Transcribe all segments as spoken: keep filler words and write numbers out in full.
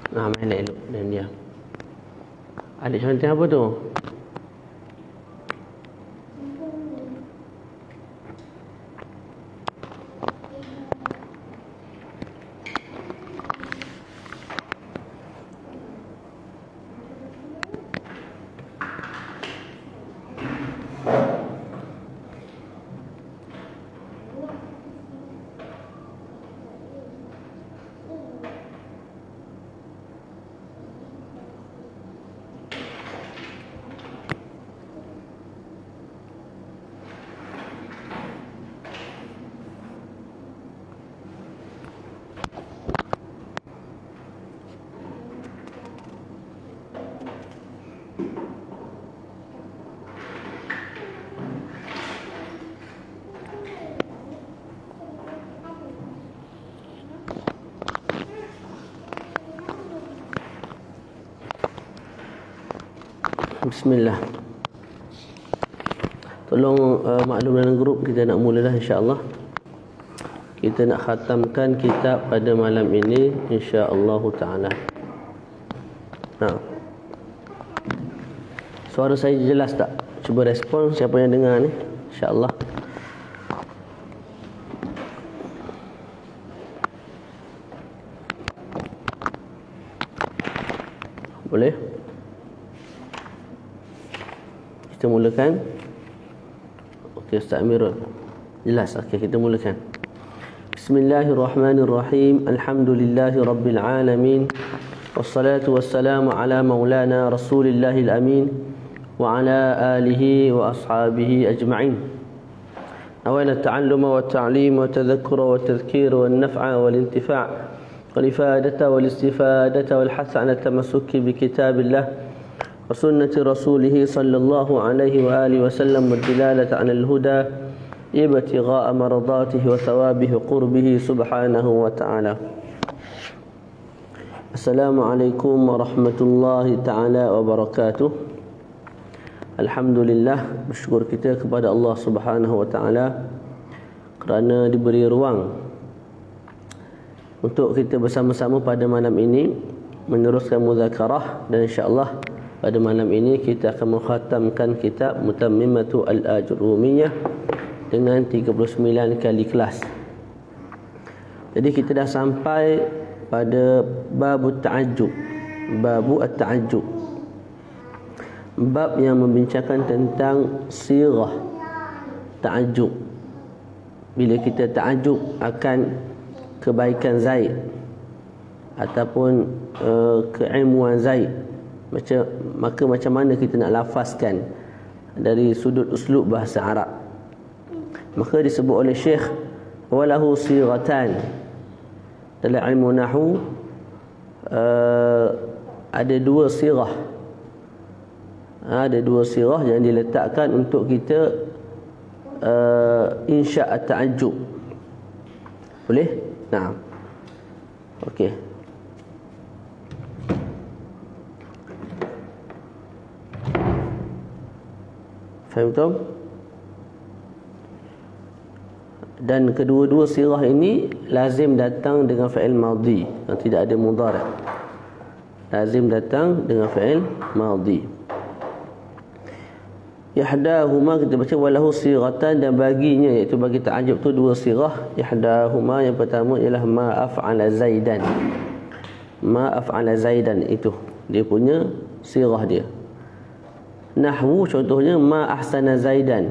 Nah, main elok dan dia. Adik cantik apa tu? Bismillah. Tolong uh, maklum dalam grup, kita nak mula dah insya-Allah. Kita nak khatamkan kitab pada malam ini insya-Allah taala. Nah. Suara saya jelas tak? Cuba respon siapa yang dengar ni insya-Allah. Boleh? Kita mulakan. Okey, Ustaz Amirul. Jelas. Okey, kita mulakan. Bismillahirrahmanirrahim. Alhamdulillahi rabbil alamin. Wassalatu wassalamu ala maulana Rasulillahil amin wa ala alihi wa ashabihi ajma'in. Awala ta'alluma wa ta'lim wa tadhakkura wa tadhkira wa an-naf'a wal intifa' wal ifadata wal istifadata wal hasana tamassuki bi kitabillah وسنة رسوله صلى الله عليه وآله وسلم والدلالة على الهدى ابتغاء مرضاته وثوابه قربه سبحانه وتعالى. السلام عليكم ورحمة الله تعالى وبركاته. Alhamdulillah, bersyukur kita kepada Allah Subhanahu wa taala kerana diberi ruang untuk kita bersama-sama pada malam ini meneruskan muzakarah, dan insya-Allah pada malam ini kita akan mengkhatamkan kitab Mutammimatu Al-Ajrumiyah dengan tiga puluh sembilan kali kelas. Jadi kita dah sampai pada babu ta'ajjub. Babu at-ta'ajjub. Bab yang membincangkan tentang sirah ta'ajjub. Bila kita ta'ajjub akan kebaikan Zaid ataupun uh, keilmuan Zaid, macam maka macam mana kita nak lafazkan dari sudut uslub bahasa Arab. Maka disebut oleh Syekh walahu siratan. Dalam ilmu nahwu uh, ada dua sirah. Ada dua sirah yang diletakkan untuk kita uh, insya' at-ta'ajjub. Boleh? Naam. Okey. Faham tak? Dan kedua-dua sirah ini lazim datang dengan fa'il madhi, yang tidak ada mudhari'. Lazim datang dengan fa'il madhi. Yahdahuma kita baca walahu siratan, dan baginya, iaitu bagi ta'ajub tu dua sirah. Yahdahuma, yang pertama ialah ma af'ala Zaidan. Ma af'ala Zaidan, itu dia punya sirah dia. Nahwu contohnya ma ahsana Zaidan,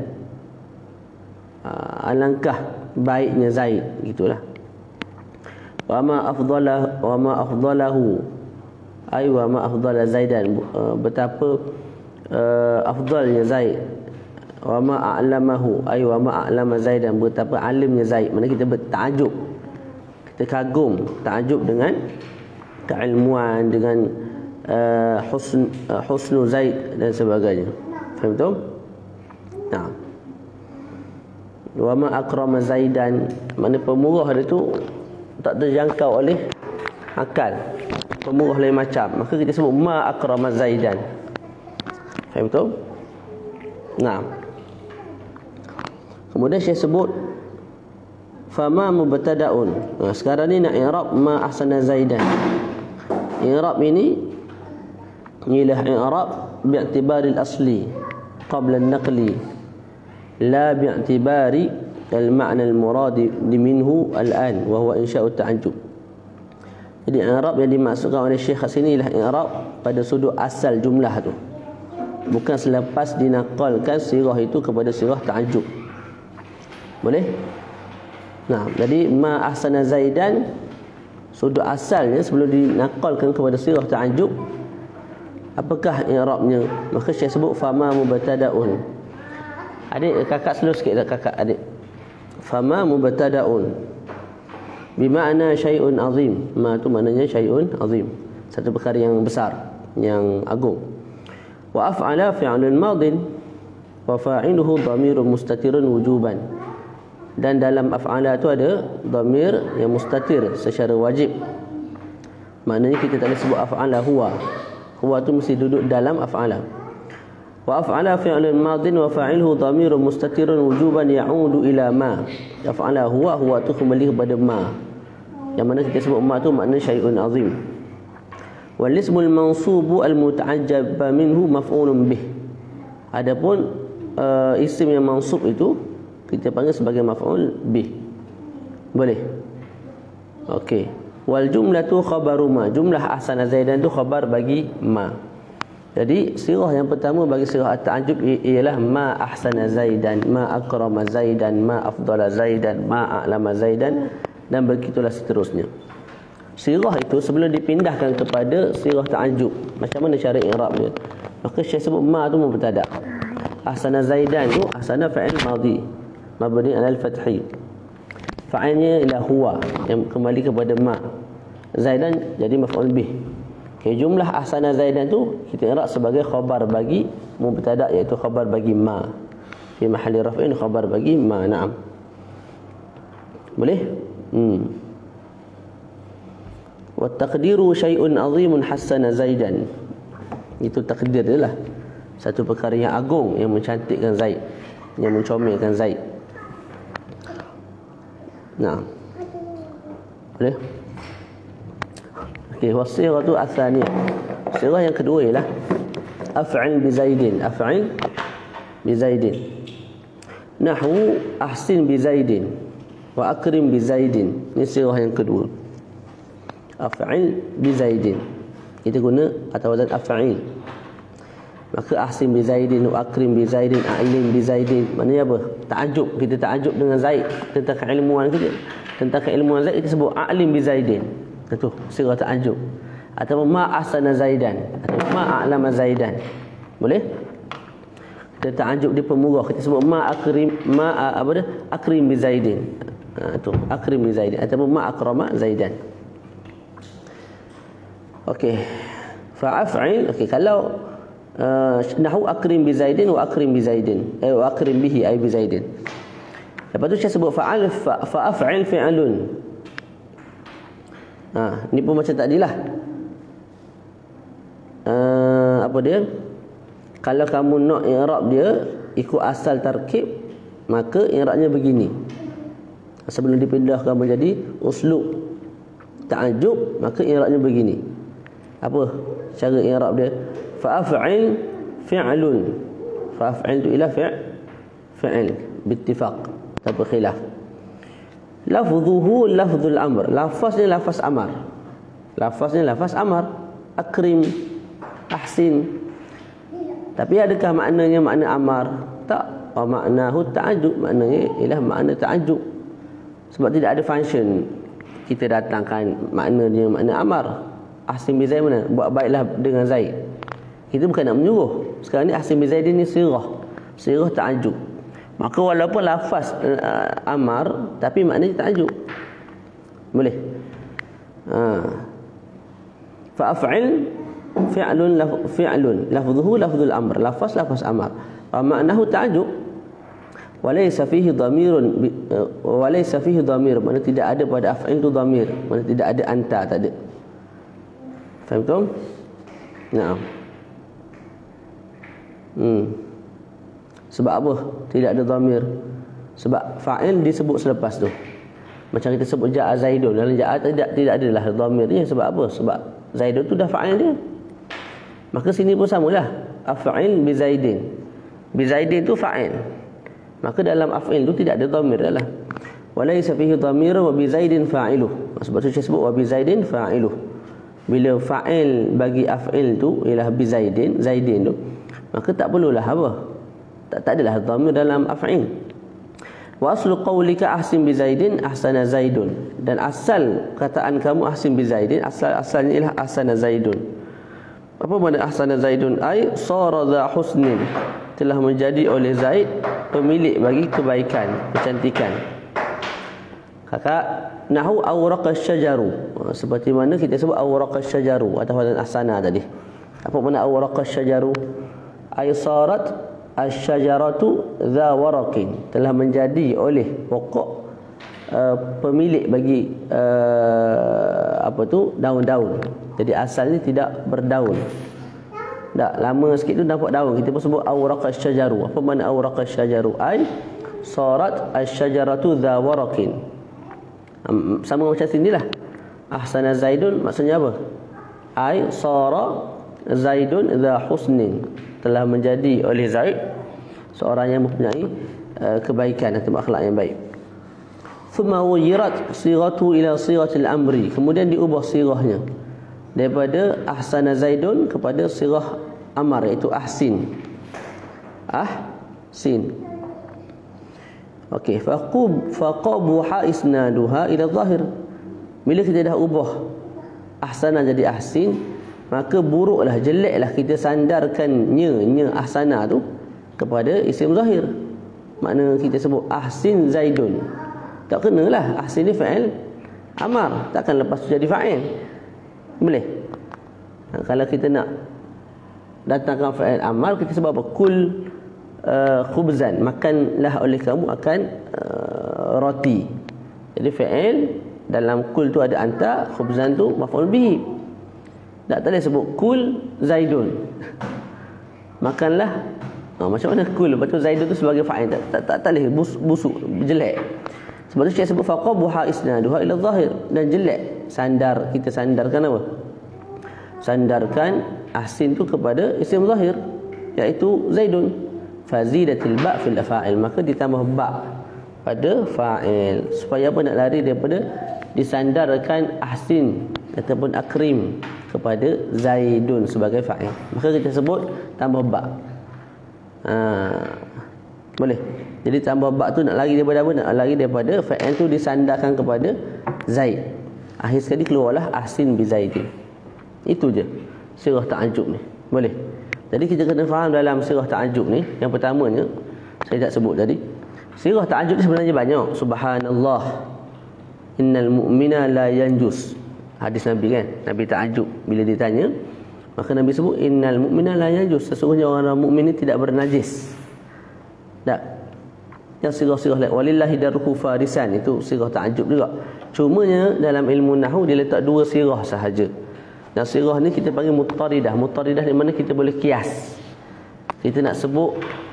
alangkah baiknya Zaid, gitulah. Wa ma afdalah wa ma afdalahu, ay wa ma afdala Zaidan, betapa uh, afdalnya Zaid. Wa ma a'lamahu, ay wa ma a'lama Zaidan, betapa alimnya Zaid. Mana kita bertakjub, kita kagum, takjub dengan keilmuan, dengan Uh, husn, uh, husnu Zaid dan sebagainya. Faham tak? Nah. Wa ma akrama Zaidan, mana pemurah dia tu tak terjangkau oleh akal. Pemurah lain macam, maka kita sebut ma akrama Zaidan. Faham tak? Nah. Kemudian saya sebut fama mubtada'un. Nah, sekarang ni nak i'rab ma ahsana Zaidan. i'rab ini ialah i'rab bi'tibari al-asli qabla an-naqli la bi'tibari al-ma'na al-muradi minhu al-an wa huwa insya'u ta'ajjub. Jadi i'rab yang dimaksudkan oleh Syekh kat sini ialah i'rab pada sudut asal jumlah tu, bukan selepas dinaqalkan sirah itu kepada sirah ta'ajjub. Boleh? Nah, jadi ma ahsana zaidan sudut asalnya sebelum dinaqalkan kepada sirah ta'ajjub, apakah i'rabnya? Maka Syekh sebut fama mubtada'un. Adik, kakak slow sikit tak kakak adik. Fama mubtada'un bimakna syai'un azim. Ma tu maknanya syai'un azim, satu perkara yang besar, yang agung. Wa af'ala fi'lun madin wa fa'iluhu dhamirun mustatirun wujuban. Dan dalam af'ala tu ada dhamir yang mustatir secara wajib. Maknanya kita tak boleh sebut af'ala huwa. Huwa tu mesti duduk dalam af'ala. Wa af'ala fi'lun madin wa fa'iluhu dhamirun mustatirun wujuban ya'udu ila ma. Af'ala huwa, huwa tu kembali kepada ma, yang mana kita sebut ma tu makna syai'un azim. Wal ismul mansubu al muta'ajjab minhu maf'ulun bih. Adapun uh, isim yang mansub itu kita panggil sebagai maf'ul bih. Boleh? Okey. Wal jumlatu khabaru ma. Jumlah ahsana zaidan tu khabar bagi ma. Jadi sirah yang pertama bagi sirah at-ta'ajjub ialah ma ahsana zaidan, ma akrama zaidan, ma afdala zaidan, ma a'lama zaidan, dan begitulah seterusnya. Sirah itu sebelum dipindahkan kepada sirah ta'ajjub, macam mana cara i'rab dia? Maka Syekh sebut ma tu mubtada. Ahsana zaidan tu ahsana fa'il madhi mabni 'ala al-fathi. Fa'ilnya ialah huwa yang kembali kepada ma. Zaidan jadi maf'ul bih. Okay, jumlah ahsana zaidan tu kita i'rab sebagai khabar bagi mubtada, iaitu khabar bagi ma. Fi mahalli raf'in khabar bagi ma. Naam. Boleh? Hmm. Wa taqdiru syai'un 'azimun hassana zaidan. Itu takdir dia lah. Satu perkara yang agung yang mencantikkan Zaid, yang mencomelkan Zaid. Nah. Boleh? Okey, wasirah tu atsaniyah. Sirah yang kedua ialah af'il bi zaidin. Af'il bi zaidin. Nahwu ahsin bi zaidin wa akrim bi zaidin. Ini sirah yang kedua. Af'il bi zaidin. Kita guna atau wazan af'il. Maka ahsin bi zaidin wa akrim bi zaidin, a'lim bi zaidin. Maknanya apa? Ta'ajub. Kita ta'ajub dengan Zaid, tentang keilmuan kita. Tentang keilmuan Zaid kita sebut a'lim bi zaidin. Itu sirah ta'ajub. Atau ma ahsana zaidan, atau ma a'lama zaidan. Boleh? Kita ta'ajub di pemurah, kita sebut ma akrim, ma apa dah? Akrim bi zaidin. Ha, tu akrim bi zaidin, atau ma akrama zaidan. Okey. Fa'af'il, okey, kalau uh, nahwu akrim bi zaidin wa akrim bi zaidin, eh wa akrim bihi ay bi zaidin. Lepas tu saya sebut fa'al fa'af'il fi'lun. Ha, ni pun macam tadilah. Uh, apa dia? Kalau kamu nak i'rab dia ikut asal tarkib, maka i'rabnya begini. Sebelum dipindahkan menjadi uslub ta'ajub, maka i'rabnya begini. Apa cara i'rab dia? Fa'af'il fi'lun. Fa'af'il tu ila fi' fi'il bittifaq, tanpa khilaf. Lafzuhu lafzul amr. Lafaznya lafaz amar. Lafaznya lafaz amar. Akrim, ahsin. Tapi adakah maknanya makna amar? Tak. Wa maknahu ta'ajub. Maknanya ialah makna ta'ajub. Sebab tidak ada function kita datangkan maknanya makna amar. Ahsin bi Zaid mana? Buat baiklah dengan Zaid. Kita bukan nak menyuruh. Sekarang ni ahsin bi Zaid ni sirah. Sirah ta'ajub. Maka walaupun lafaz uh, amar, tapi maknanya ta'ajub. Boleh? Ha. Fa'af'il fi'lun laf, fi'lun lafzuhu lafzul amr. Lafaz lafaz amar. Wa ma'nahu ta'ajub. Wa laysa fihi dhamirun wa laysa fihi dhamir. Maknanya tidak ada pada af'il tu dhamir. Maknanya tidak ada anta, tak ada. Faham tak? Naam. Hmm. Sebab apa tidak ada dhamir? Sebab fa'il disebut selepas tu. Macam kita sebut ja'a Zaidun, dalam ja'a tidak tidak adalah dhamirnya. Sebab apa? Sebab Zaidun tu dah fa'il dia. Maka sini pun samalah, af'il bi Zaidin. Bi Zaidin tu fa'il. Maka dalam af'il tu tidak ada dhamir dah lah. Walaysa fihi dhamir wa bi Zaidin fa'iluh. Sebab tu saya sebut wa bi Zaidin fa'iluh. Bila fa'il bagi af'il tu ialah bi Zaidin, Zaidin tu, maka tak perlulah apa? Tak tak adalah dhamir dalam af'il. Wa aslu qawlika ahsin bi Zaidin ahsana Zaidun. Dan asal kataan kamu ahsin bi Zaidin, asal asalnya ialah ahsana Zaidun. Apa makna ahsana Zaidun? Ai sara dha husnin, telah menjadi oleh Zaid pemilik bagi kebaikan, kecantikan. Kakak nahu awraqasy syajaru, seperti mana kita sebut awraqasy syajaru atau dan ahsana tadi. Apa makna awraqasy syajaru? Ai sarat asy-syajaratu dha waraqin, telah menjadi oleh pokok uh, pemilik bagi uh, apa tu daun-daun. Jadi asalnya tidak berdaun. Tak lama sikit tu nampak daun, kita pun sebut awraqasy syajaru. Apa makna awraqasy syajaru? Ai sarat asy-syajaratu dha waraqin. Sama macam sinilah. Ahsana Zaidun maksudnya apa? Ai sara Zaidun dha husnin, telah menjadi oleh Zaid seorang yang mempunyai uh, kebaikan atau akhlak yang baik. Thumma wuyirat sighatu ila sighatil amri, kemudian diubah sirahnya daripada ahsana Zaidun kepada sirah amar, iaitu ahsin. Ahsin. Okey, faqub faqabuha isnaduha ila zahir. Bila kita dah ubah ahsana jadi ahsin, maka buruklah, jeleklah kita sandarkan nya nya ahsana tu kepada isim zahir. Makna kita sebut ahsin Zaidun, tak kenalah. Ahsin ni fa'il amar, takkan lepas tu jadi fa'il. Boleh? Kalau kita nak datangkan fa'il amar, kita sebut apa? Kul uh, khubzan, makanlah oleh kamu akan uh, roti. Jadi fa'il dalam kul tu ada anta, khubzan tu maf'ul bihi. Tak boleh sebut kul Zaidun, makanlah. Ha, macam mana kul, lepas tu Zaidun tu sebagai fa'il, tak tak tak, tak boleh, bus, busuk, jelek. Sebab tu saya sebut faqabuha isnaduha ila zahir, dan jelek sandar, kita sandarkan apa? Sandarkan ahsin tu kepada isim zahir, iaitu Zaidun. Fazidatil ba' fil fa'il, maka ditambah ba' pada fa'il, supaya apa? Nak lari daripada disandarkan ahsin ataupun akrim kepada Zaidun sebagai fa'il, maka kita sebut tambah ba'. Ha, boleh. Jadi tambah ba' tu nak lari daripada apa? Nak lari daripada fa'il tu disandarkan kepada Zaid. Akhir sekali keluarlah ahsin bi Zaidin. Itu je sirah ta'ajub ni. Boleh. Jadi kita kena faham dalam sirah ta'ajub ni, yang pertamanya saya tak sebut tadi. Sirah ta'ajub ni sebenarnya banyak. Subhanallah, innal mu'mina la yanjus. Hadis Nabi kan, Nabi ta'ajub bila ditanya, maka Nabi sebut innal mu'mina la yanjus, sesungguhnya orang mukmin ini tidak bernajis. Tak. Yang sirah-sirah lain, walillahi darruhu farisan, itu sirah ta'ajub juga. Cumanya dalam ilmu nahwu dia letak dua sirah sahaja. Dan sirah ni kita panggil muttaridah. Muttaridah di mana kita boleh kias. Kita nak sebut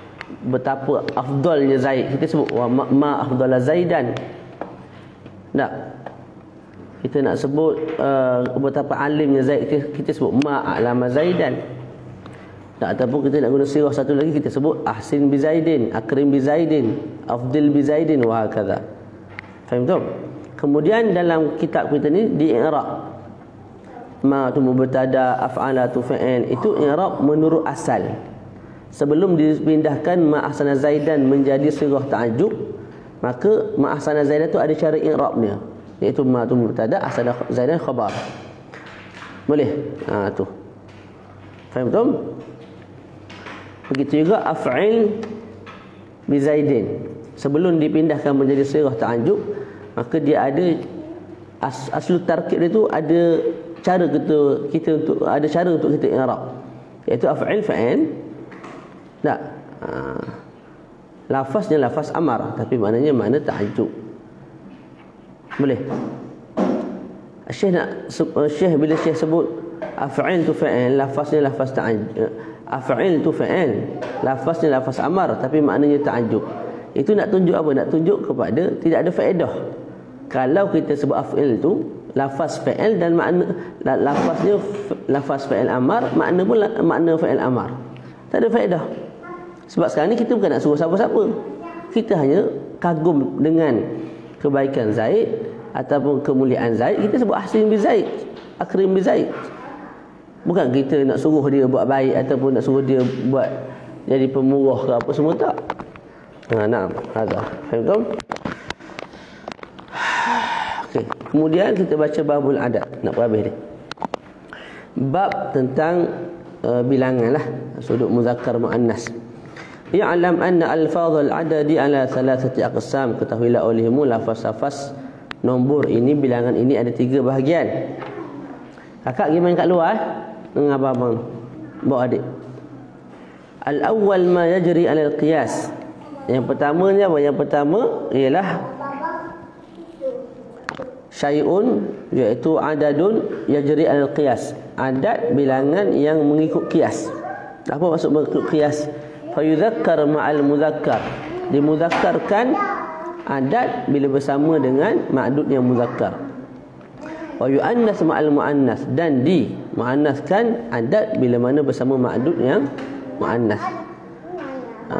betapa afdalnya Zaid, kita sebut wa ma, ma afdala Zaidan. Tak. Kita nak sebut uh, betapa alimnya Zaid, kita, kita sebut ma a'lama Zaidan. Tak, ataupun kita nak guna sirah satu lagi, kita sebut ahsin bi Zaidin, akrim bi Zaidin, afdil bi Zaidin, wa hakadha. Faham tak? Kemudian dalam kitab kita ni di i'rab, ma tu mubtada, af'ala tu fa'il, itu i'rab menurut asal. Sebelum dipindahkan ma ahsana Zaidan menjadi sirah ta'ajub, maka ma ahsana Zaidan tu ada cara i'rabnya, iaitu ma tu mubtada, ahsana Zaidan khabar. Boleh? Ha tu. Faham tak? Begitu juga af'il bi Zaidin, sebelum dipindahkan menjadi sirah ta'ajub, maka dia ada as, aslu tarkib dia tu ada cara kita kita untuk ada cara untuk kita i'rab, iaitu af'il fa'il. Tak. Ha. Lafaznya lafaz amar, tapi maknanya makna ta'ajub. Boleh? Syekh nak Syekh bila Syekh sebut af'il tu fa'il, lafaznya lafaz ta'ajub. Af'il tu fa'il, lafaznya lafaz amar, tapi maknanya ta'ajub. Itu nak tunjuk apa? Nak tunjuk kepada tidak ada faedah kalau kita sebut af'il tu lafaz fi'il dan makna lafaznya lafaz fi'il amar, makna pun makna fi'il amar. Tak ada faedah. Sebab sekarang ni kita bukan nak suruh siapa-siapa. Kita hanya kagum dengan kebaikan Zaid ataupun kemuliaan Zaid, kita sebut ahsin bi Zaid, akrim bi Zaid. Bukan kita nak suruh dia buat baik ataupun nak suruh dia buat jadi pemurah ke apa semua, tak. Ha, naam, hadza. Faham? Okey, kemudian kita baca babul adad, nak habis dia. Bab tentang uh, bilangan lah, sudut muzakkar muannas. Ya'lam anna alfadhal adadi ala thalathati aqsam. Ketahuilah olehmu lafaz-lafaz nombor ini, bilangan ini ada tiga bahagian. Kakak pergi main kat luar eh? Dengan abang-abang, bawa adik. Al-awwal ma yajri ala al-qiyas. Yang pertamanya apa? Yang pertama ialah syai'un, iaitu adadun yajri ala al-qiyas. Adad bilangan yang mengikut qiyas. Apa maksud mengikut qiyas? Fayudzakkar ma'al muzakkar. Dimuzakkarkan adad bila bersama dengan ma'dud yang muzakkar. Wa yu'annas ma'al mu'annas, dan di mu'annaskan adad bila mana bersama ma'dud yang mu'annas. Ha.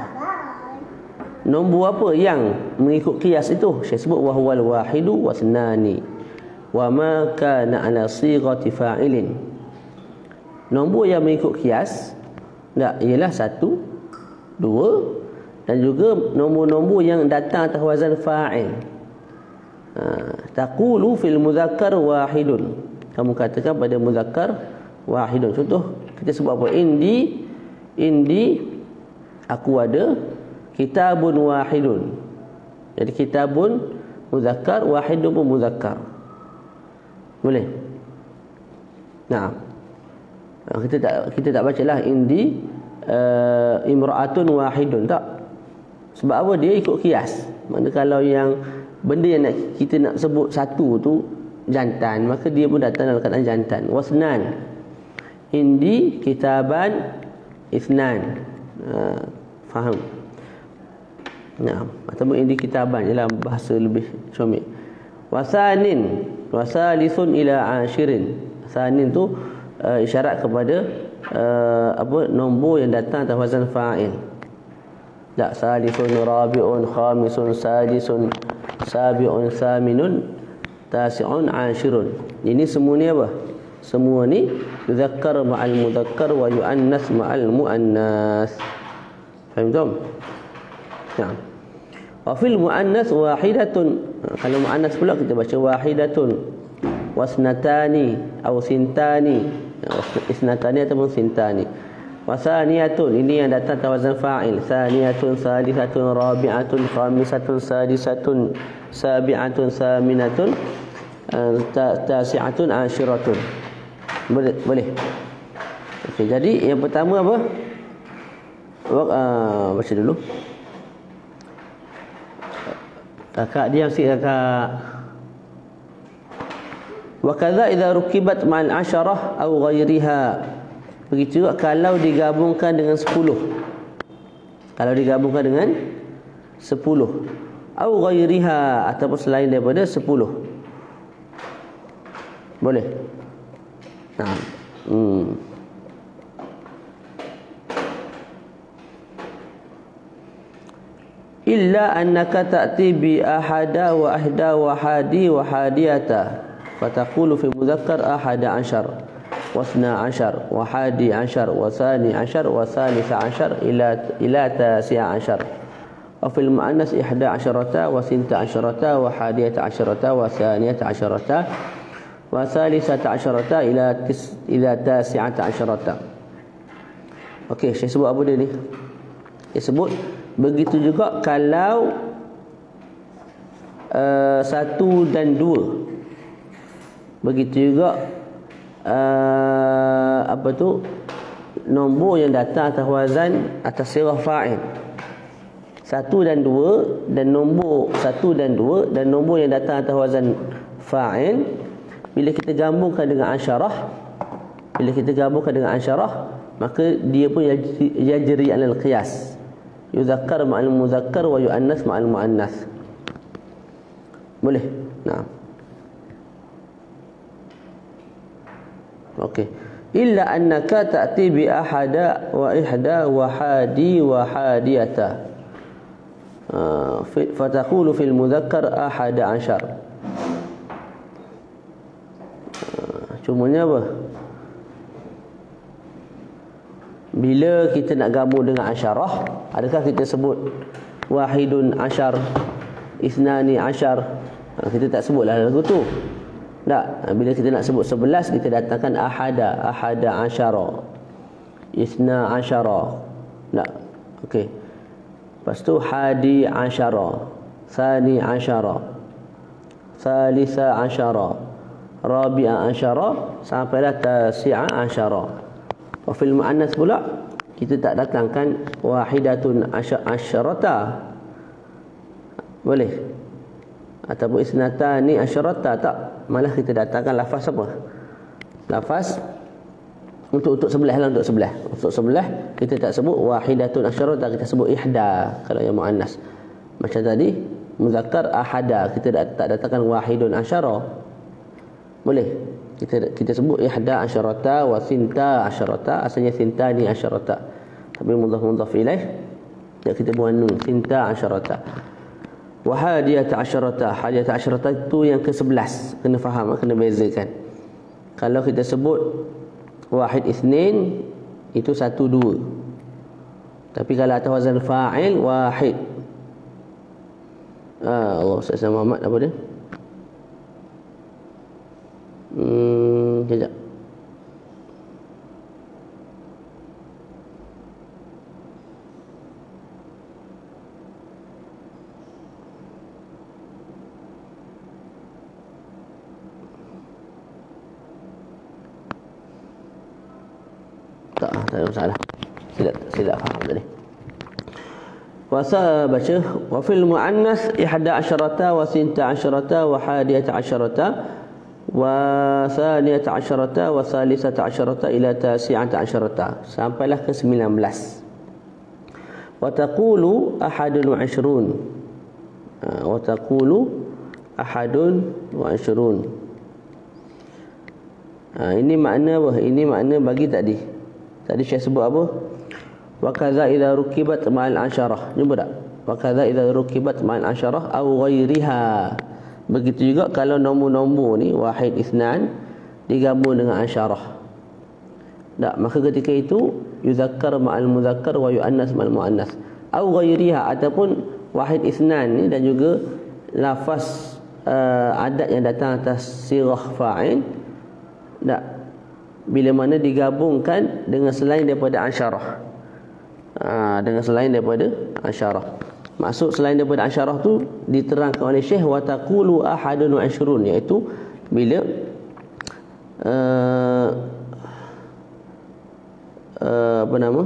Nombor apa yang mengikut qiyas itu? Saya sebut wa huwal wahidu wa thnani wa ma kana ala sighati fa'ilin. Nombor yang mengikut qiyas tak ialah satu, dua, dan juga nombor-nombor yang datang atas wazan fa'il. Ha, taqulu fil muzakkar wahidun. Kamu katakan pada muzakkar wahidun. Contoh kita sebut apa? Indi, indi aku ada kitabun wahidun. Jadi kitabun muzakkar, wahidun pun muzakkar. Boleh? Nah, kita tak kita tak bacalah indi uh, imra'atun wahidun, tak. Sebab apa? Dia ikut qiyas. Maksudnya kalau yang benda yang nak, kita nak sebut satu tu jantan, maka dia pun datang dalam keadaan jantan. Wasnan, indi kitaban isnan. Uh, faham? Nah, ataupun indi kitaban ialah bahasa lebih comel. Wasanin, wasalisun ila ashirin. Sanin tu uh, isyarat kepada uh, apa, nombor yang datang atas wazan fa'il. Tak, salisun, rabi'un, khamisun, sadisun, sabi'un, saminun, tasi'un, ashirun. Ini semua ni apa? Semua ni yuzakkar ma'al mudzakkar wa yu'annas ma'al mu'annas. Faham tak? Nah. Wa fil mu'annas wahidatun. Kalau mu'annas pula kita baca wahidatun, wasnatani atau sintani. Isnatani ataupun sintani. Wasaniyatun, ini yang datang tawazan fa'il. Saniyatun, salisatun, rabi'atun, khamisatun, sadisatun, sabi'atun, saminatun, tasi'atun, ashiratun. Boleh, boleh. Okey, jadi yang pertama apa? Uh, baca dulu. Kakak diam sikit kakak. Wa kadza idza rukibat ma'al asharah aw ghairiha. Begitu juga kalau digabungkan dengan sepuluh. Kalau digabungkan dengan sepuluh. Au ghairiha, ataupun selain daripada sepuluh. Boleh? Nah. Hmm. Illa annaka ta'ti bi ahada wa ahda wa hadi wa hadiyata. Fataqulu fi mudzakkar ahada ashar. Wasna ashar, wahadi ashar, wasani ashar, wasalisa ashar, ila ila tasi'a ashar. Wa fil mu'annas ihda asharata, wasinta asharata, wahadiyata asharata, wasaniyata asharata, wasalisata asharata, ila tis ila tasi'ata asharata. Okey, saya sebut apa dia ni? Saya sebut begitu juga kalau uh, satu dan dua. Begitu juga Uh, apa tu, nombor yang datang atas wazan atas sirah fa'il. Satu dan dua, dan nombor satu dan dua, dan nombor yang datang atas wazan fa'il, bila kita gabungkan dengan asyarah, bila kita gabungkan dengan asyarah, maka dia pun yajri alal qiyas. Yuzakkar ma'al muzakkar wa yu'annas ma'al mu'annas. Boleh? Nah. Okey. Illa annaka ta'ti bi ahada wa ihda wa hadi wa hadiyata. Uh, fataqulu fil mudzakkar ahada ashar. Uh, cumanya apa? Bila kita nak gabung dengan asyarah, adakah kita sebut wahidun ashar, isnani ashar? Kita tak sebutlah lagu tu. Tak. Bila kita nak sebut sebelas, kita datangkan ahada, ahada asyara, isna asyara. Tak. Okey. Lepas tu hadi asyara, thani asyara, thalitha asyara, rabi'a asyara, sampailah tasi'a asyara. Wa fil mu'annas pula kita tak datangkan wahidatun asyarata. Boleh? Ataupun isnatani asyarata, tak. Malah kita datangkan lafaz apa? Lafaz untuk untuk sebelah lah, untuk sebelah. Untuk sebelah kita tak sebut wahidatun asyarata, kita sebut ihda kalau yang muannas. Macam tadi muzakkar ahada, kita tak datangkan wahidun asyara. Boleh? Kita kita sebut ihda asyarata wa sinta asyarata, asalnya sintani asyarata. Tapi mudhaf mudhaf ilaih kita buang nun, sinta asyarata. Wa hadiyata asyarata, hadiyata asyarata itu yang ke sebelas. Kena faham, kena bezakan. Kalau kita sebut wahid isnin, itu satu dua. Tapi kalau atas wazan fa'il, wahid. Ah, Allah, Ustaz Muhammad apa dia? Hmm, sekejap. Tak, tak ada masalah. Silap, silap faham tadi. Wasa baca wa fil muannas ihda asyarata wa sinta asyarata wa hadiyata asyarata wa thaniyata asyarata wa thalithata asyarata ila tasi'ata asyarata, sampailah ke sembilan belas. Wa taqulu ahadun wa ishrun. Wa taqulu ahadun wa ishrun. Ha, ini makna apa? Ini makna bagi tadi. Tadi Syekh sebut apa? Wa kadza idza rukibat ma'al asyarah. Jumpa tak? Wa kadza idza rukibat ma'al asyarah aw ghairiha. Begitu juga kalau nombor-nombor ni wahid isnan digabung dengan asyarah. Tak, maka ketika itu yuzakkar ma'al muzakkar wa yu'annas ma'al mu'annas. Aw ghairiha, ataupun wahid isnan ni dan juga lafaz uh, adat yang datang atas sirah fa'il. Tak, bila mana digabungkan dengan selain daripada asyarah. Ha, dengan selain daripada asyarah. Maksud selain daripada asyarah tu diterangkan oleh Syekh wa taqulu ahadun wa ishrun, iaitu bila uh, uh, apa nama?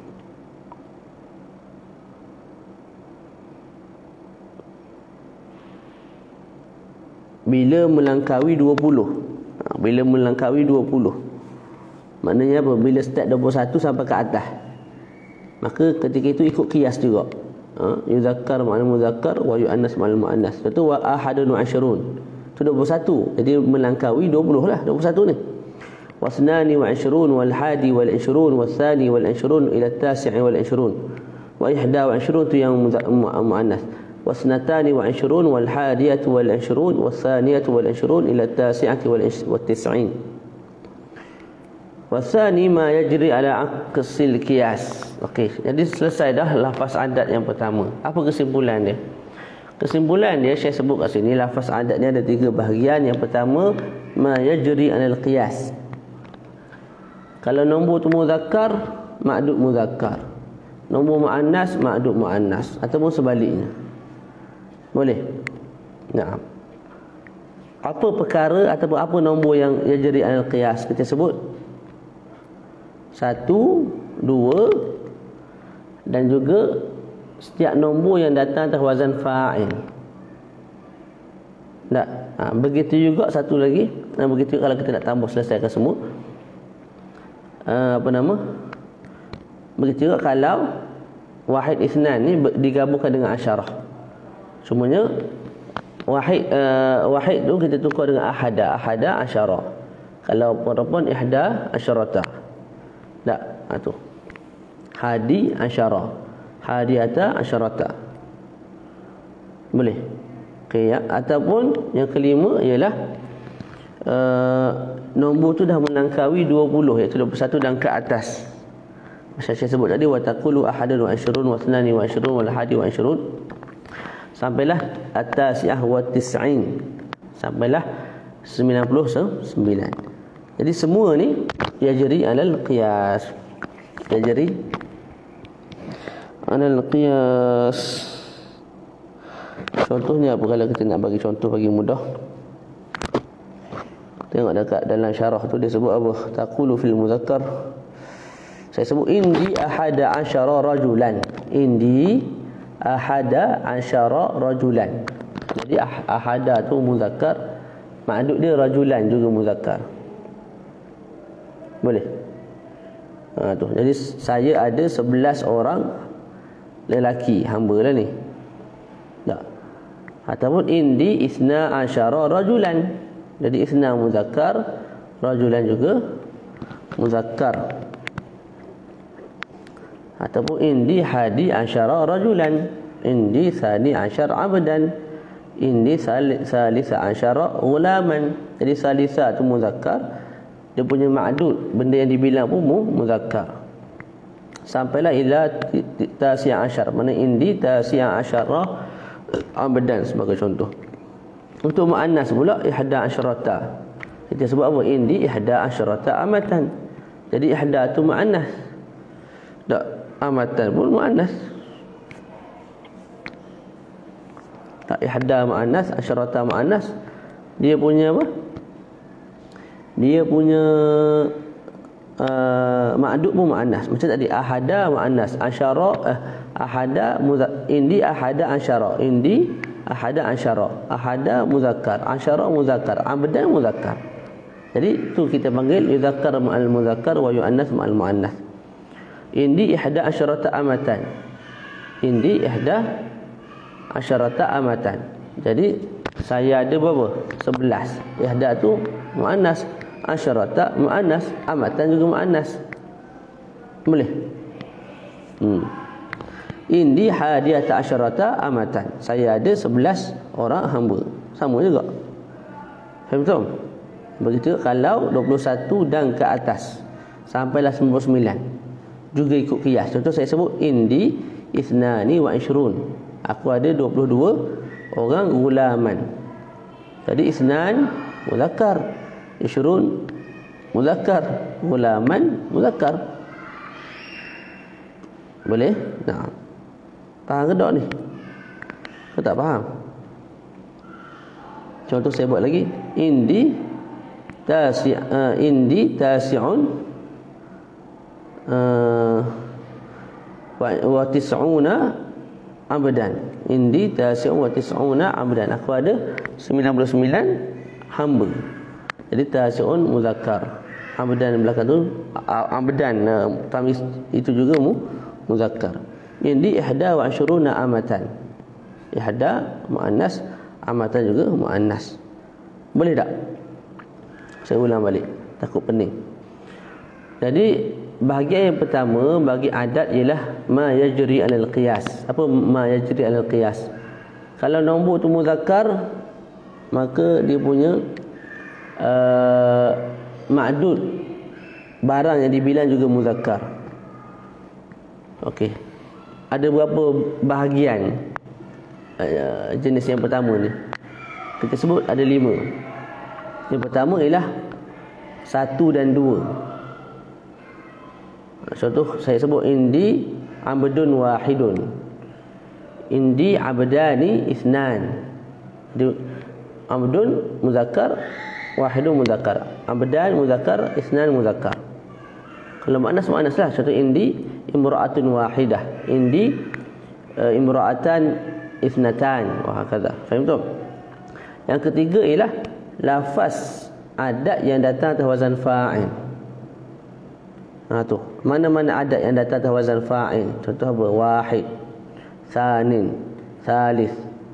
Bila melangkaui dua puluh. Ha, bila melangkaui dua puluh. Maknanya apa? Bila start dua puluh satu sampai ke atas, maka ketika itu ikut qiyas juga. Ha? Yuzakkar ma'al muzakkar wa yu'annas ma'al mu'annas. Itu wa ahadun wa asyrun. Itu dua puluh satu. Jadi melangkaui dua puluh lah, dua puluh satu ni. Wasnani wa asyrun wal hadi wal asyrun wal thani wal asyrun ila tasi'i wal asyrun. Wa ihda wa asyrun tu yang mu'annas. Wasnatani wa asyrun wal hadiyatu wal asyrun wal thaniyatu wal asyrun ila tasi'ati wal tis'in. Wasani ma yajri ala aqsil qiyas. Okey, jadi selesai dah lafaz adat yang pertama. Apa kesimpulan dia? Kesimpulan dia Syekh sebut kat sini lafaz adat ni ada tiga bahagian. Yang pertama ma yajri ala qiyas. Kalau nombor tu muzakkar, ma'dud muzakkar. Nombor muannas, ma'dud muannas, ataupun sebaliknya. Boleh? Naam. Apa perkara ataupun apa nombor yang yajri ala qiyas kita sebut? Satu, dua, dan juga setiap nombor yang datang atas wazan fa'il. Tak? Ha, begitu juga satu lagi. Dan begitu kalau kita nak tambah selesaikan semua. Uh, apa nama? Begitu juga kalau wahid isnan ni digabungkan dengan asyarah. Semuanya wahid uh, wahid tu kita tukar dengan ahada, ahada asyarah. Kalau perempuan ihda asyarata. Tak, ha tu. Hadi asyara. Hadiyata asyarata. Boleh. Okey ya. Ataupun yang kelima ialah uh, nombor tu dah melangkaui dua puluh, iaitu dua puluh satu dan ke atas. Macam saya sebut tadi, wa taqulu ahadun wa asyrun wa thnani wa asyrun wal hadi wa asyrun. Sampailah at-tasi'ah wa tis'in. Sampailah sembilan puluh sembilan. Jadi semua ni yajri alal qiyas. Yajri alal qiyas. Contohnya apa kalau kita nak bagi contoh bagi mudah? Tengok dekat dalam syarah tu dia sebut apa? Taqulu fil muzakkar. Saya sebut indi ahada asyara rajulan. Indi ahada asyara rajulan. Jadi ah, ahada tu muzakkar, ma'dud dia rajulan juga muzakkar. Boleh? Ha, tu. Jadi saya ada sebelas orang lelaki, hamba lah ni. Tak. Ataupun indi isna asyara rajulan. Jadi isna muzakkar, rajulan juga muzakkar. Ataupun indi hadi asyara rajulan, indi thani asyar abdan, indi salisa asyara ghulaman. Jadi salisa tu muzakkar, dia punya ma'dud, benda yang dibilang pun muzakkar. Sampailah ila tasi'a asyar, mana indi tasi'a asyara abdan sebagai contoh. Untuk muannas pula ihda asyrata. Kita sebut apa? Indi ihda asyrata amatan. Jadi ihda tu muannas. Tak, amatan pun muannas. Tak, ihda muannas, asyrata muannas. Dia punya apa? Dia punya uh, ma'dud pun muannas. Macam tadi ahada muannas, asyara uh, ahada muzak, indi ahada asyara, indi ahada asyara, ahada muzakkar, asyara muzakkar, abdan muzakkar. Jadi tu kita panggil yuzakkar ma'al muzakkar wa yu'annas ma'al muannas. Indi ihda asyarata amatan. Indi ihda asyarata amatan. Jadi saya ada berapa? sebelas. Ihda tu muannas, asyarata muannas, amatan juga muannas. Boleh? Hmm. Indi hadiyata asyarata amatan. Saya ada sebelas orang hamba. Sama juga. Faham betul? Begitu kalau dua puluh satu dan ke atas sampailah sembilan puluh sembilan juga ikut qiyas. Contoh saya sebut indi ithnani wa ishrun. Aku ada dua puluh dua orang gulaman. Jadi ithnan muzakkar, ishrun muzakkar, gulaman muzakkar. Boleh? Nah. Faham ke tak ni? Kau tak faham? Contoh saya buat lagi. Indi tasi' uh, indi tasi'un uh, wa, wa tis'una abdan. Indi tasi'un wa tis'una abdan. Aku ada sembilan puluh sembilan hamba. Jadi tasi'un muzakkar. Abdan belakang tu abdan, uh, tamis itu juga mu muzakkar. Indi ihda wa asyruna amatan. Ihda muannas, amatan juga muannas. Boleh tak? Saya ulang balik, takut pening. Jadi bahagian yang pertama bagi adat ialah ma yajri alal qiyas. Apa ma yajri alal qiyas? Kalau nombor tu muzakkar, maka dia punya uh, ma'dud, barang yang dibilang juga muzakkar. Okey. Ada berapa bahagian uh, jenis yang pertama ni? Kita sebut ada lima. Yang pertama ialah satu dan dua. Contoh saya sebut indi abdun wahidun, indi abdani ithnan. Abdun muzakkar, wahidun muzakkar, abdan muzakkar, ithnan muzakkar. Kalau muannas muannas lah. Contoh indi imra'atun wahidah, indi uh, imra'atan ithnatan, wa hakadha. Faham tak? Yang ketiga ialah lafaz adat yang datang atas wazan fa'il. Ha tu. Mana-mana adat yang datang atas wazan fa'il. Contoh apa? Wahid, thanin, thalith,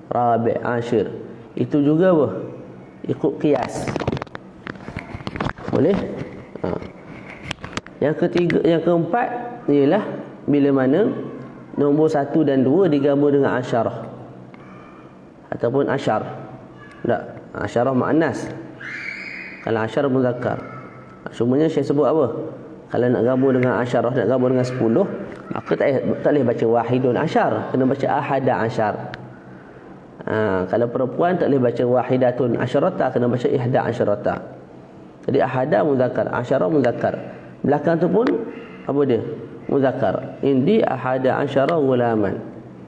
rabi', ashir. Itu juga apa? Ikut qiyas. Boleh? Ha. Yang ketiga, yang keempat ialah bila mana nombor satu dan dua digabung dengan asyarah ataupun asyar. Tak, asyarah muannas. Kalau asyar muzakkar. Semuanya saya sebut apa? Kalau nak gabung dengan asyarah, nak gabung dengan sepuluh, maka tak, tak boleh baca wahidun asyar, kena baca ahada asyar. Ha, kalau perempuan tak boleh baca wahidatun asyarata, kena baca ihda asyarata. Jadi ahada muzakkar, asyarah muzakkar. Belakang tu pun apa dia? Muzakkar. Indi ahada asyara gulaman.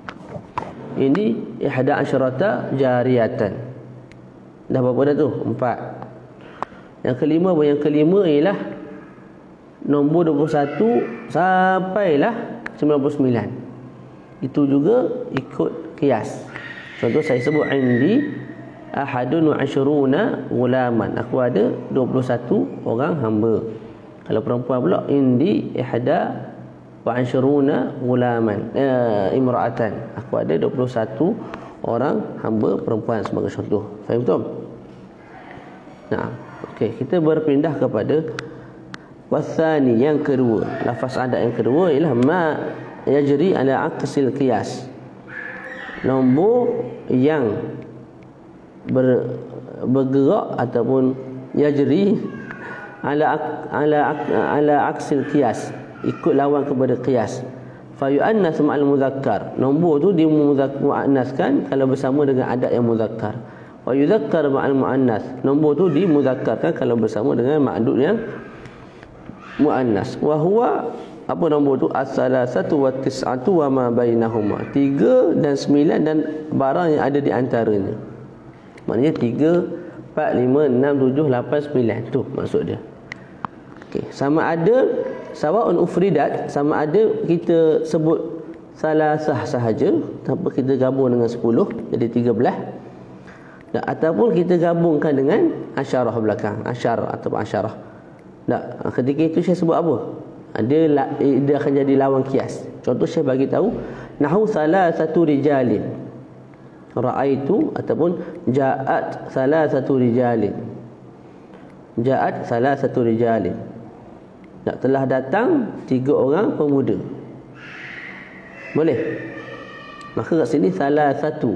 Indi ihda asyarata jariyatan. Dah berapa dah tu? Empat. Yang kelima, yang kelima ialah nombor dua puluh satu sampailah sembilan puluh sembilan. Itu juga ikut kias. Contoh saya sebut indi ahadun wa asyruna gulaman. Aku ada dua puluh satu orang hamba. Kalau perempuan pula indi ihda wa asyruna gulaman eh, imra'atan. Aku ada dua puluh satu orang hamba perempuan sebagai contoh. Faham betul? Nah, okey, kita berpindah kepada wasani yang kedua. Lafaz adat yang kedua ialah ma yajri ala aqsil qiyas. Nombor yang ber, bergerak ataupun yajri ala ala ala aqsil qiyas, ikut lawan kepada qiyas. Fa yu'annas ma'al muzakkar. Nombor tu dimuannaskan kalau bersama dengan adat yang muzakkar. Wa yudzakkar ma'al muannas. Nombor tu dimuzakkarkan kalau bersama dengan ma'dud yang muannas. Wa huwa, apa nombor tu? As-salasatu wa tis'atu wa ma bainahuma. tiga dan sembilan dan barang yang ada di antaranya. Maknanya tiga, empat, lima, enam, tujuh, lapan, sembilan. Tu maksud dia. Okey, sama ada sawa'un ufridat, sama ada kita sebut salasah sahaja tanpa kita gabung dengan sepuluh jadi tiga belas. Dan ataupun kita gabungkan dengan asyarah belakang, asyar atau asyarah. Tak, ketika itu saya sebut apa? Dia, dia akan jadi lawan kias. Contoh saya bagi tahu nahu salasatu rijalin. Ra'aitu ataupun ja'at salasatu rijalin. Ja'at salasatu rijalin. Tak, telah datang tiga orang pemuda. Boleh? Maka kat sini salah satu.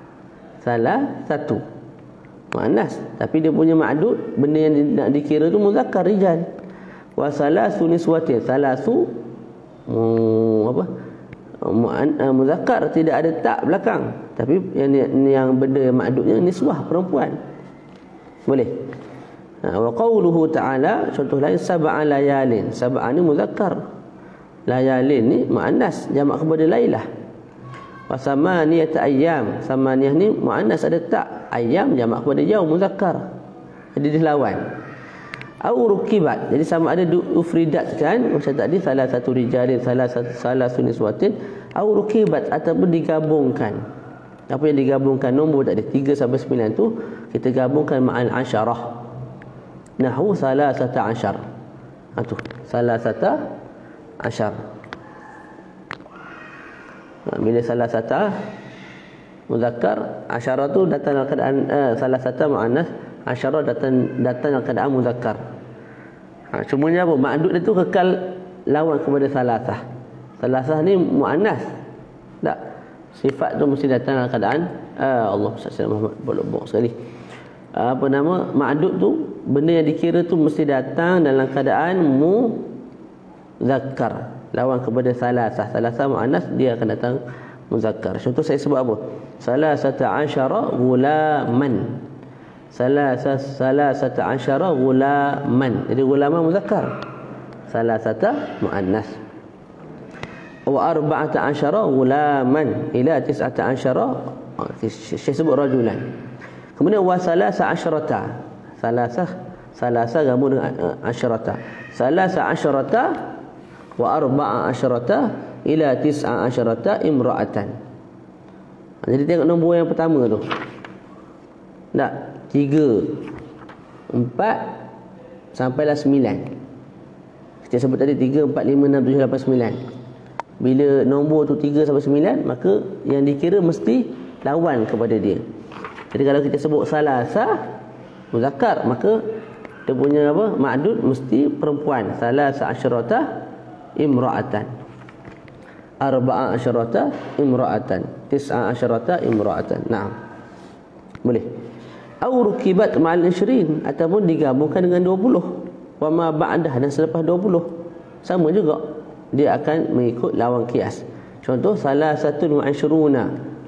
Salah satu. Muannas, tapi dia punya ma'dud, benda yang nak dikira tu muzakkar rijal. Wa salasu niswatin. Salasu hmm, apa? Mu'an, uh, muzakkar, tidak ada tak belakang. Tapi yang yang benda ma'dudnya niswah, perempuan. Boleh? Wa qawluhu ta'ala, contoh lain sab'a layalin. Sab'a ni muzakkar. Layalin ni muannas, jamak kepada lailah. Wa samaniyat ayyam. Samaniyah ni muannas ada tak. Ayyam jamak kepada yaum muzakkar. Jadi dia lawan. Au rukibat. Jadi sama ada ufridat kan macam tadi salah satu rijalin, salah satu salah suniswatin, au rukibat ataupun digabungkan. Apa yang digabungkan nombor tadi tiga sampai sembilan tu kita gabungkan ma'al asyarah. Nahu salasata asyar. Ha tu, salasata asyar. Bila salasata muzakkar, asyarah tu datang dalam keadaan eh, salasata muannas, asyarah datang datang dalam keadaan muzakkar. Ha, semuanya apa? Ma'dud itu kekal lawan kepada salasah. Salasah ni muannas. Tak. Sifat tu mesti datang dalam keadaan eh, Allah Subhanahu Muhammad bolok sekali. Apa nama? Ma'dud tu benda yang dikira tu mesti datang dalam keadaan muzakkar, lawan kepada salasah. Salasah muannas, dia akan datang muzakkar. Contoh saya sebut apa? Salasata asyara gulaman. Salasah salasata asyara gulaman. Jadi gulaman muzakkar, salasata muannas. Wa arba'ata asyara gulaman ila tis'ata asyara, saya sebut rajulan. Kemudian wa salasa asyrata. Salasah salasah gabung dengan asyrata. Salasa asyrata wa arba'a asyrata ila tis'a asyrata imra'atan. Jadi tengok nombor yang pertama tu. Tak, tiga, empat sampailah sembilan. Kita sebut tadi tiga, empat, lima, enam, tujuh, lapan, sembilan. Bila nombor tu tiga sampai sembilan, maka yang dikira mesti lawan kepada dia. Jadi kalau kita sebut salasah muzakkar, maka dia punya apa? Ma'dud mesti perempuan. Salasa asyrata imra'atan. Arba'a asyrata imra'atan. Tis'a asyrata imra'atan. Naam. Boleh. Au rukibat ma'al ishrin, ataupun digabungkan dengan dua puluh. Wa ma ba'dah, dan selepas dua puluh. Sama juga. Dia akan mengikut lawan qiyas. Contoh salasatun wa asyruna.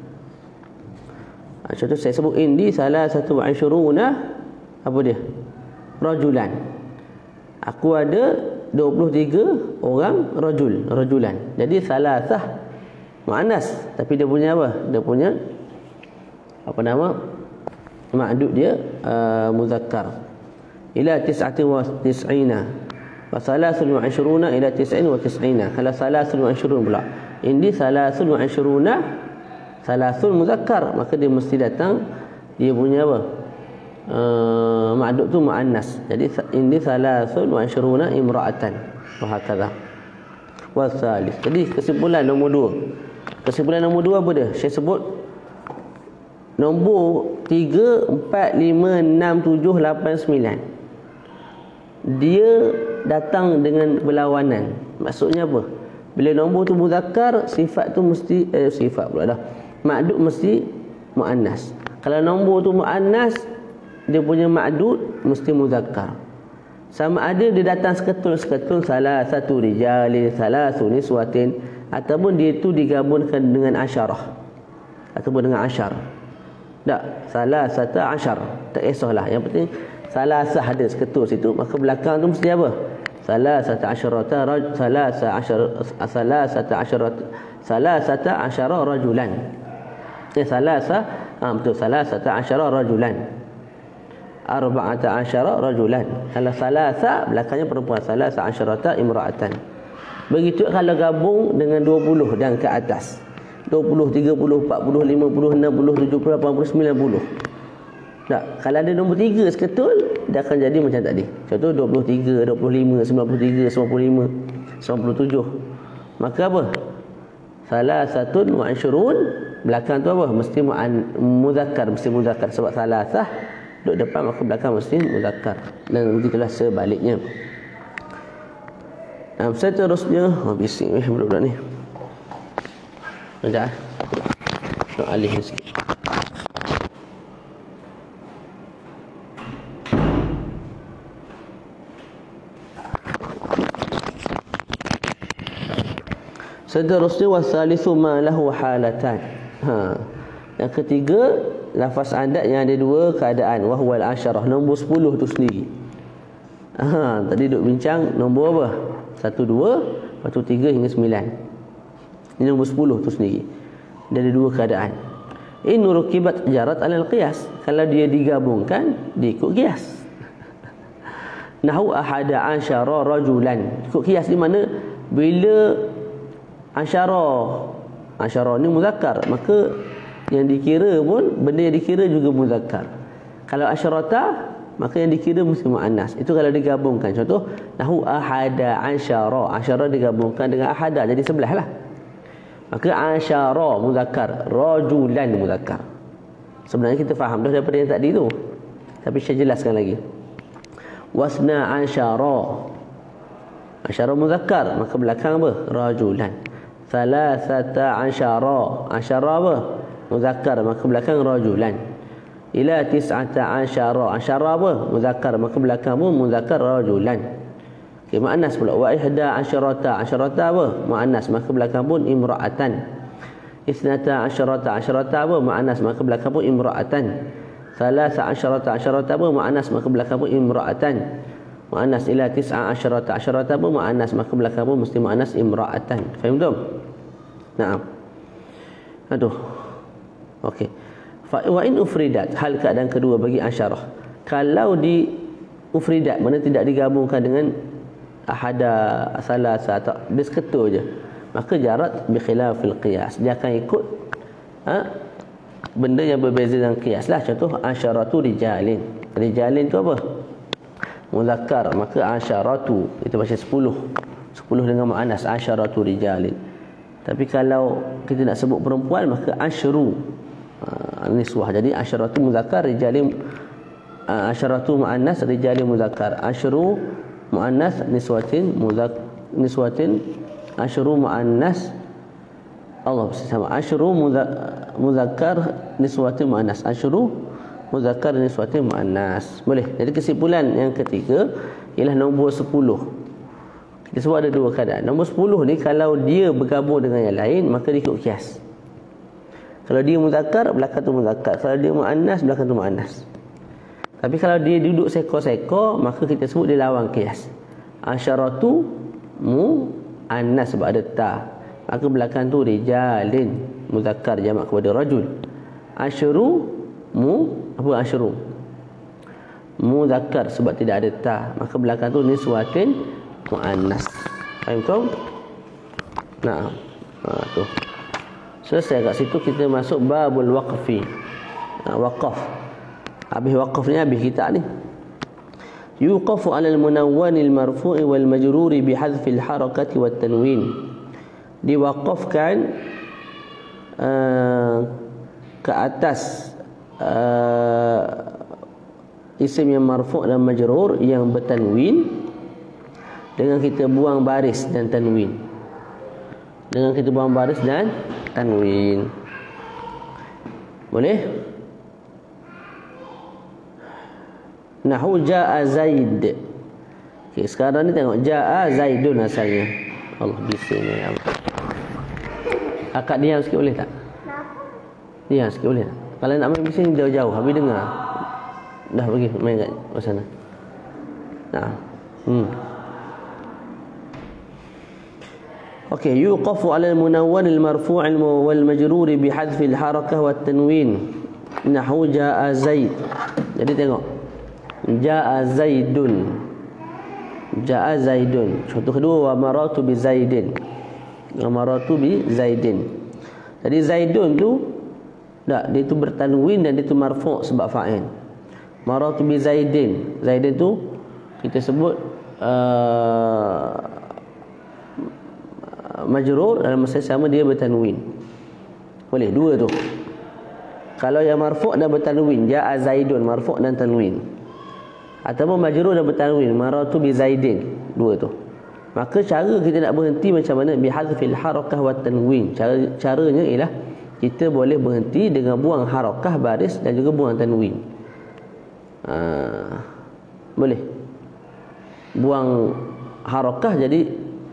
Contoh saya sebut indi salasatun wa asyruna, apa dia? Rajulan. Aku ada dua puluh tiga orang rajul, rajulan. Jadi salasah muannas, tapi dia punya apa? Dia punya apa nama? Ma'dud dia uh, muzakkar. Ila tis'atin wa tis'ina. Wa salasun wa asyruna ila tis'in wa tis'ina. Kalau salasun wa asyrun pula. Indi salasun wa asyruna, salasun muzakkar, maka dia mesti datang dia punya apa? Uh, ma'dud tu muannas. Jadi indi salasun wa asyruna imra'atan. Wa hakadha. Wa salis. Jadi kesimpulan nombor dua. Kesimpulan nombor dua apa dia? Saya sebut nombor tiga, empat, lima, enam, tujuh, lapan, sembilan. Dia datang dengan berlawanan. Maksudnya apa? Bila nombor tu muzakkar, sifat tu mesti eh, sifat pula dah. Ma'dud mesti muannas. Kalau nombor tu muannas, dia punya ma'dud mesti muzakkar. Sama ada dia datang seketul-seketul, salah satu rijalin, salah satu niswatin, ataupun dia tu digabungkan dengan asyarah, ataupun dengan asyar. Tak, salah satu asyar. Tak kisahlah. Yang penting salah sah ada seketul situ, maka belakang tu mesti apa? Salah satu asyarata raj, salah satu asyar, salah satu asyarat, salah satu asyara rajulan. Eh salah sah, ha, betul, salah satu asyara rajulan. Arba'ata asyara rajulan. Kalau salah sah belakangnya perempuan, salah satu asyarata imra'atan. Begitu kalau gabung dengan dua puluh dan ke atas. dua puluh, tiga puluh, empat puluh, lima puluh, enam puluh, tujuh puluh, lapan puluh, sembilan puluh. Tak, kalau ada nombor tiga seketul, dia akan jadi macam tadi. Contoh dua puluh tiga, dua puluh lima, sembilan puluh tiga, sembilan puluh lima, sembilan puluh tujuh. Maka apa? Salah satu wa asyrun, belakang tu apa? Mesti muzakkar, mesti muzakkar sebab salah sah duduk depan, maka belakang mesti muzakkar. Dan begitulah sebaliknya. Nah, seterusnya, oh bising eh budak-budak ni. Sekejap eh. Nak alih sikit. Seterusnya wasalisu ma lahu halatan. Ha. Yang ketiga, lafaz adat yang ada dua keadaan, wahwal asyarah, nombor sepuluh tu sendiri. Ha, tadi duk bincang nombor apa? satu, dua, lepas tu tiga hingga sembilan. Ini nombor sepuluh tu sendiri. Dia ada dua keadaan. In rukibat jarat alal qiyas. Kalau dia digabungkan, dia ikut qiyas. Nahu ahada asyara rajulan. Ikut qiyas di mana? Bila asyara, asyara ni muzakkar, maka yang dikira pun, benda yang dikira juga muzakkar. Kalau asyarata, maka yang dikira mesti muannas. Itu kalau digabungkan. Contoh, nahu ahada asyara. Asyara digabungkan dengan ahada, jadi sebelah lah. Maka asyara muzakkar, rajulan muzakkar. Sebenarnya kita faham dah daripada yang tadi tu, tapi saya jelaskan lagi. Wasna asyara, asyara muzakkar, maka belakang apa? Rajulan. Salasata asyara, asyara apa? Muzakkar, maka belakang rajulan. Ila tis'ata asyara, asyara apa? Muzakkar, maka belakang pun muzakkar rajulan. Okay, mu'annas pula. Wa ihda asyarata, asyarata apa? Mu'annas, maka belakang pun imra'atan. Isnata asyarata, asyarata apa? Mu'annas, maka belakang pun imra'atan. Salasa asyarata, asyarata apa? Mu'annas, maka belakang pun imra'atan. Mu'annas ila tis'a asyarata, asyarata apa? Mu'annas, maka belakang pun mesti mu'annas imra'atan. Faham tak? Naam. Aduh. Okey. Fa wa in ufridat, hal keadaan kedua bagi asyarah. Kalau di ufridat, mana tidak digabungkan dengan ahada, salasa, atau dia seketul je, maka jarat bi khilafil qiyas. Dia akan ikut ha, benda yang berbeza dengan qiyas lah. Contoh asyaratu rijalin. Rijalin tu apa? Muzakkar, maka asyaratu itu macam sepuluh. sepuluh dengan muannas, asyaratu rijalin. Tapi kalau kita nak sebut perempuan, maka asyru, ha, niswah. Jadi asyaratu muzakkar, rijalin Asyaratu muannas rijalin muzakkar. Asyru muannas niswatin muzak niswatin. Asyru muannas Allah sama. Asyru muzakkar niswatin muannas. Asyru muzakkar niswatin muannas. Boleh. Jadi kesimpulan yang ketiga ialah nombor sepuluh. Kita sebut ada dua keadaan. Nombor sepuluh ni kalau dia bergabung dengan yang lain maka dia ikut kias. Kalau dia muzakkar, belakang tu muzakkar. Kalau dia muannas, belakang tu muannas. Tapi kalau dia duduk sekor-sekor, maka kita sebut dia lawan kias. Asyaratu muannas sebab ada ta. Maka belakang tu rijalin muzakkar jamak kepada rajul. Asyru mu apa asyru? Muzakkar sebab tidak ada ta. Maka belakang tu niswatin muannas. Faham tak? Nah. Ha tu. Selesai kat situ kita masuk babul waqfi. Ha, waqaf. Habis waqaf ni habis kita ni. Yuqafu 'ala al-munawwan al-marfu'i wal majruri bi hadfi al-harakati wat tanwin. Diwaqafkan uh, ke atas uh, isim yang marfu' dan majrur yang bertanwin dengan kita buang baris dan tanwin. Dengan kita buang baris dan tanwin. Boleh? Nahu jaa Zaid. Okey, sekarang ni tengok jaa Zaidun asalnya. Allah bisingnya ya Allah. Akak diam sikit boleh tak? Diam sikit boleh tak? Kalau nak main bising jauh-jauh, habis dengar. Dah pergi main kat sana. Nah. Hmm. Okey, yuqafu 'ala al-munawwan al-marfu' wal majrur bi hadfi al-harakah wat tanwin. Nahu jaa Zaid. Jadi tengok. Jaa Zaidun. Jaa Zaidun. Contoh kedua, wa maratu bi Zaidin. Wa maratu bi Zaidin. Jadi Zaidun tu tak, dia tu bertanwin dan dia tu marfu' sebab fa'il. Maratu bi Zaidin. Zaidin tu kita sebut uh, majrur dalam masa sama dia bertanwin. Boleh dua tu. Kalau yang marfu' dan bertanwin, jaa Zaidun, marfu' dan tanwin. Ataupun majrur dan bertanwin, maratu bi Zaidin, dua tu. Maka cara kita nak berhenti macam mana? Bi hadfil harakah wat tanwin. Cara caranya ialah kita boleh berhenti dengan buang harakah baris dan juga buang tanwin. Ha, boleh. Buang harakah jadi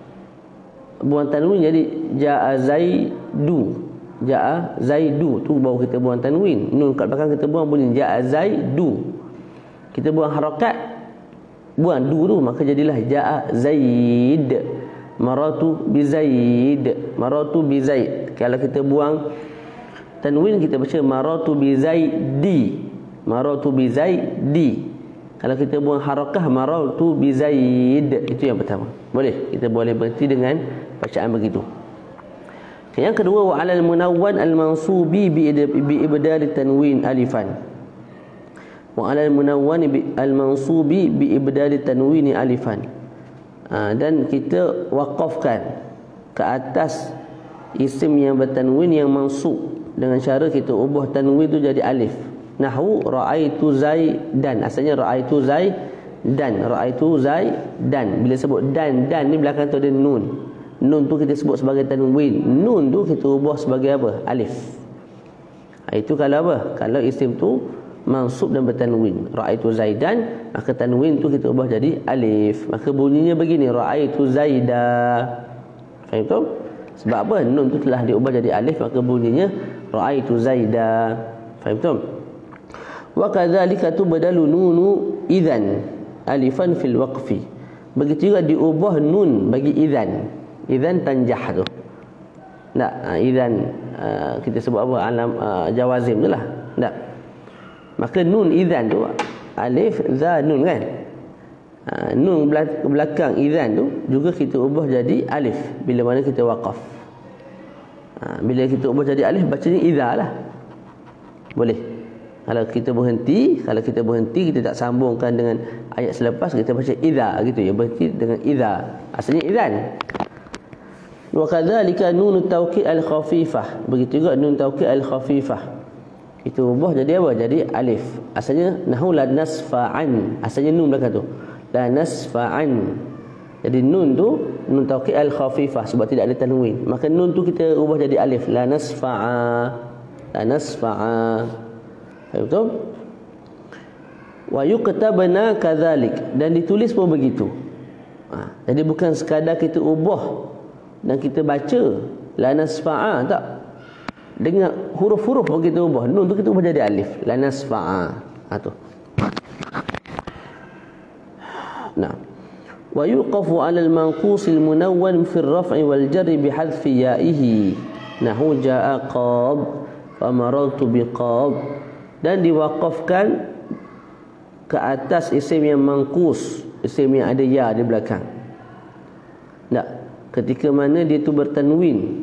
buang tanwin jadi jaa Zaidu. Jaa Zaidu tu baru kita buang tanwin. Nun kat belakang kita buang bunyi jaa Zaidu. Kita buang harakat, buang du tu, maka jadilah jaa Zaid. Maratu bi Zaid. Maratu bi Zaid. Kalau kita buang tanwin kita baca maratu bi Zaidi. Maratu bi Zaidi. Kalau kita buang harakah maratu bi Zaid. Itu yang pertama. Boleh, kita boleh berhenti dengan bacaan begitu. Yang kedua, wa 'alal munawwan al-mansubi bi ibdal tanwin alifan. Wa 'alal munawwan al-mansubi bi ibdal tanwin alifan. Ha, dan kita waqafkan ke atas isim yang bertanwin yang mansub dengan cara kita ubah tanwin tu jadi alif. Nahwu ra'aitu Zaidan. Asalnya ra'aitu Zaidan. Ra'aitu Zaidan. Bila sebut dan, dan ni belakang tu ada nun. Nun tu kita sebut sebagai tanwin. Nun tu kita ubah sebagai apa? Alif. Itu kalau apa? Kalau isim tu mansub dan bertanwin. Ra'aitu Zaidan, maka tanwin tu kita ubah jadi alif. Maka bunyinya begini, ra'aitu Zaida. Faham tu? Sebab apa? Nun tu telah diubah jadi alif, maka bunyinya ra'aitu Zaida. Faham tu? Wa kadzalika tubdalu nunu idzan alifan fil waqfi. Begitu juga diubah nun bagi idzan. Idzan tanjah tu. Tak, idzan uh, kita sebut apa? Alam uh, jawazim tu lah. Tak. Maka nun idzan tu alif za nun kan. Ha, nun belakang idzan tu juga kita ubah jadi alif bila mana kita waqaf. Ha, bila kita ubah jadi alif bacanya idza lah. Boleh. Kalau kita berhenti, kalau kita berhenti kita tak sambungkan dengan ayat selepas, kita baca idza gitu ya, berhenti dengan idza. Asalnya idzan. Wa kadzalika nun taukid al-khafifah. Begitu juga nun taukid al-khafifah. Itu ubah jadi apa? Jadi alif. Asalnya nahu la nasfa'an. Asalnya nun belakang tu. La nasfa'an. Jadi nun tu nun taukid al khafifah sebab tidak ada tanwin. Maka nun tu kita ubah jadi alif. La nasfa'a. La nasfa'a. Betul? Wa yuqtabna kadzalik, dan ditulis pun begitu. Ha, jadi bukan sekadar kita ubah dan kita baca la nasfa'a, tak. Dengan huruf-huruf pun kita ubah. Nun tu kita ubah jadi alif. La nasfa'a. Ha tu. Nah. Wa yuqafu 'ala al-manqus al-munawwan fi ar-raf'i wal jarri bi hadfi ya'ihi. Nahu ja'a qad fa marartu bi qad, dan diwaqafkan ke atas isim yang mangkus, isim yang ada ya di belakang. Tak, ketika mana dia tu bertanwin.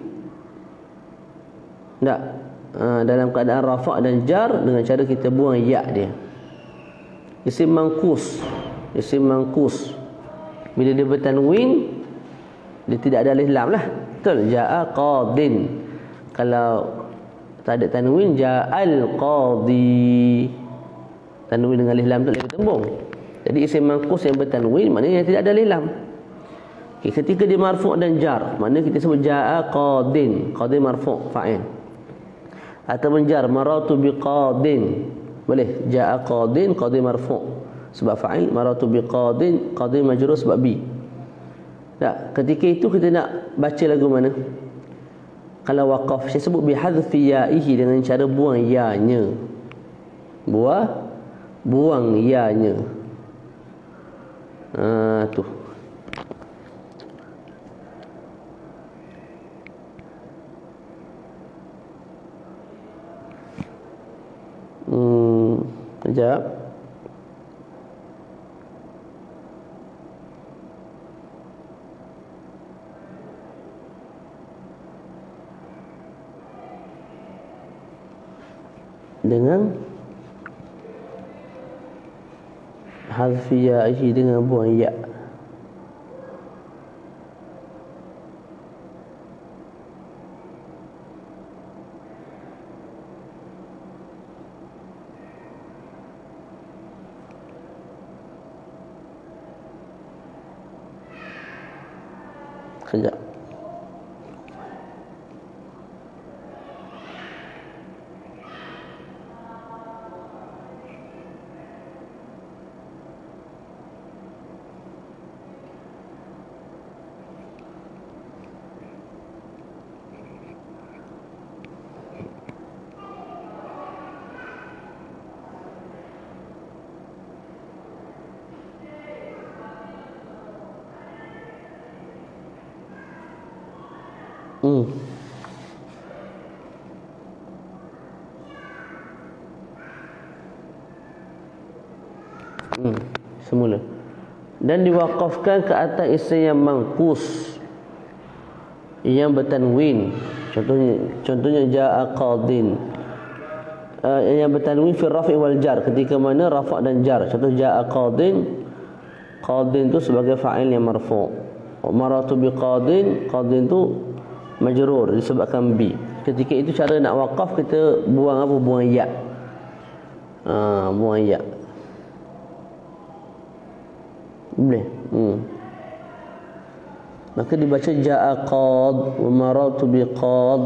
Tak, ha, dalam keadaan rafa' dan jar, dengan cara kita buang ya dia. Isim mangkus, isim mangkus. Bila dia bertanwin, dia tidak ada alif lam lah. Betul? Ja'a qadin. Kalau tak ada tanwin, ja'al qadi. Tanwin dengan alif lam tu lagi tembung. Jadi isim mangkus yang bertanwin maknanya yang tidak ada alif lam. Okay, ketika dia marfu' dan jar, maknanya kita sebut ja'a qadin. Qadin marfu' fa'il. Ataupun jar maratu biqadin. Boleh ja'a qadin, qadin marfu' sebab fa'il, maratu biqadin, qadin majrur sebab bi. Tak, ketika itu kita nak baca lagu mana? Kalau waqaf, saya sebut bihadfi ya'ihi, dengan cara buang ya-nya. Buang buang ya-nya. Ha tu. Hmm, sekejap. Dengan hadfi ya'ihi, dengan buang ya. Sekejap. Hmm. Hmm. Semula. Dan diwaqafkan ke atas isim yang mangkus, yang bertanwin. Contohnya contohnya ja'a qadin. Uh, yang bertanwin fi rafi' wal jar, ketika mana rafa' dan jar. Contoh ja'a qadin. Qadin tu sebagai fa'il yang marfu'. Maratu bi qadin, qadin tu majrur disebabkan bi. Ketika itu cara nak waqaf, kita buang apa? Buang ya. Ha, buang ya. Boleh. Hmm. Maka dibaca ja'a qad wa maratu bi qad.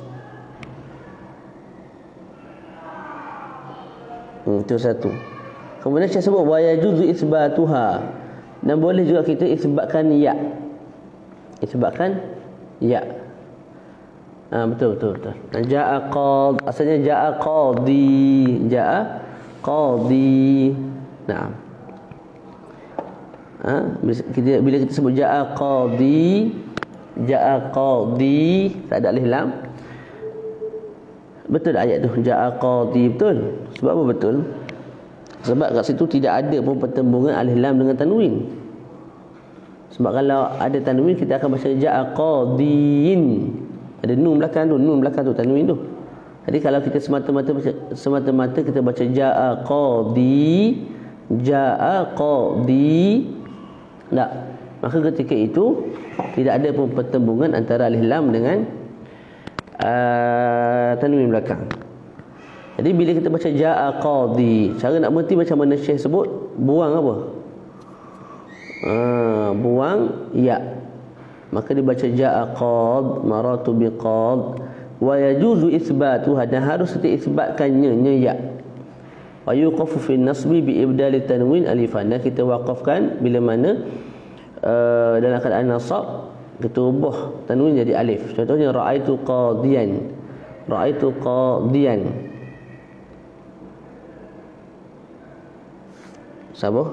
Hmm, itu satu. Kemudian saya sebut wa yajuzu isbatuha, dan boleh juga kita isbatkan ya. Isbatkan ya. Ah, betul betul betul. Ja'a qad, asalnya ja'a qadi, ja'a qadi. Naam. Ha, bila kita bila kita sebut ja'a qadi, ja'a qadi, tak ada alif lam. Betul ayat tu, ja'a qadi, betul. Sebab apa betul? Sebab kat situ tidak ada pun pertembungan alif lam dengan tanwin. Sebab kalau ada tanwin, kita akan baca ja'a qadiin. Ada nun belakang tu, nun belakang tu tanwin tu. Jadi kalau kita semata-mata semata-mata kita baca ja'a qadi, ja'a qadi, tak, maka ketika itu tidak ada pun pertembungan antara alif lam dengan uh, tanwin belakang. Jadi bila kita baca jaa qadi, cara nak berhenti macam mana Syekh sebut, buang apa? Ha, buang ya. Maka dibaca jaa qad, maratu biqad, wa yajuzu isbatuha, dan harus kita isbatkannya nya ya. Wa yuqafu fi nasbi bi ibdal tanwin alifan, dan kita waqafkan bila mana uh, dalam keadaan nasab kita ubah tanwin jadi alif. Contohnya raaitu qadiyan, raaitu qadiyan. Sabar.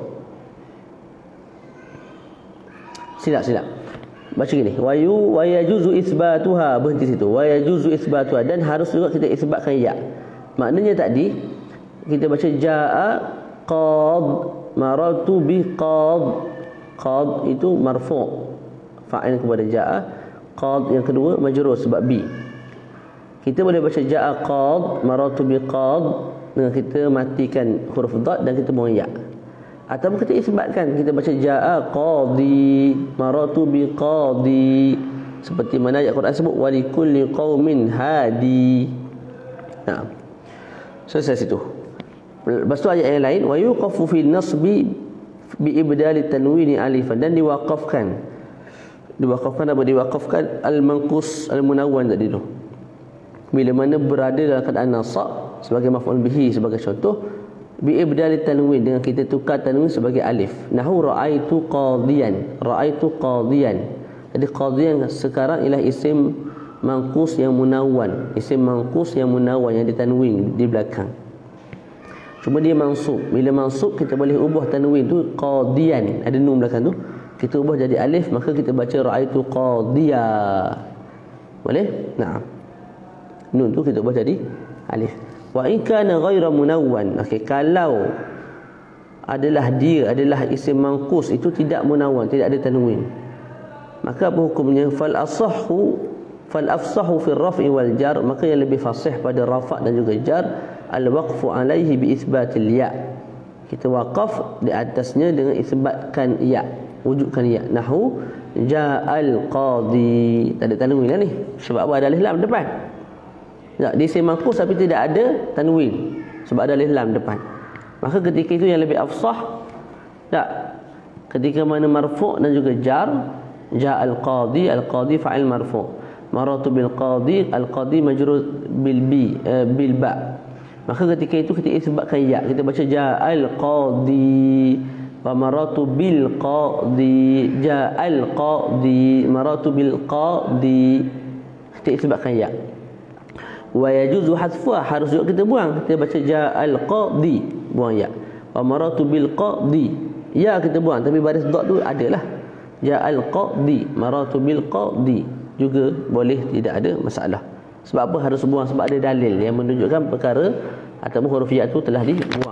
Silap silap. Baca gini, wa yu wa yajuzu isbatuha, berhenti situ. Wa yajuzu isbatuha, dan harus juga kita isbatkan ya. Maknanya tadi kita baca jaa qad, maratu bi qad. Qad itu marfu', fa'il kepada jaa. Qad yang kedua majrur sebab bi. Kita boleh baca jaa qad, maratu bi qad, dengan kita matikan huruf dad dan kita buang ya. Atau kita isbatkan, kita baca jaa qadi, maratu bi qadi, seperti mana ayat Quran sebut walikulli qaumin hadi. Nah, selesai situ. Lepas tu ayat yang lain, wa yuqafu fi nasbi bi ibdal tanwini alifan, dan diwaqafkan. Diwaqafkan apa? Diwaqafkan al-manqus al-munawwan tadi tu. Bila mana berada dalam keadaan nasab sebagai maf'ul bihi, sebagai contoh, bi ibdal tanwin, dengan kita tukar tanwin sebagai alif. Nahu raaitu qadiyan, raaitu qadiyan. Jadi qadiyan sekarang ialah isim manqus yang munawwan, isim manqus yang munawwan yang ditanwin di belakang. Cuma dia mansub. Bila mansub kita boleh ubah tanwin tu qadiyan, ada nun belakang tu, kita ubah jadi alif, maka kita baca raaitu qadiya. Boleh? Naam. Nun tu kita ubah jadi alif. Wa in kana ghaira munawwan, okey, kalau adalah dia adalah isim manqus, itu tidak munawwan, tidak ada tanwin, maka apa hukumnya? Fal asahhu fal afsahu fi ar-raf'i wal jar, maka yang lebih fasih pada rafa' dan juga jar al waqfu alaihi bi isbatil ya, kita waqaf di atasnya dengan isbatkan ya, wujudkan ya. Nahu ja'al qadi, tak ada tanwin lah ni, sebab apa? Ada alif lam depan. Tak, dia isim manqus tapi tidak ada tanwin sebab ada alif lam depan. Maka ketika itu yang lebih afsah, tak, ketika mana marfu' dan juga jar, ja'al qadi, al-qadi fa'il marfu', maratu bil qadi, al-qadi majrur bil bi, uh, bil ba. Maka ketika itu kita isbatkan ya, kita baca ja'al qadi wa maratu bil qadi, ja'al qadi, maratu bil qadi, kita isbatkan ya. Wa yajuzu hasfuha, harus juga kita buang, kita baca ja'al qadi, buang ya. Wa maratu bil qadi, ya kita buang, tapi baris dot tu adalah ja'al qadi, maratu bil qadi, juga boleh, tidak ada masalah. Sebab apa harus buang? Sebab ada dalil yang menunjukkan perkara ataupun huruf ya tu telah dibuang.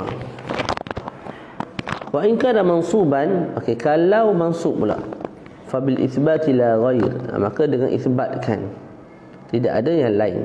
Wa in kana mansuban, okey, kalau mansub pula, fa bil itsbati la ghair, maka dengan isbatkan, tidak ada yang lain.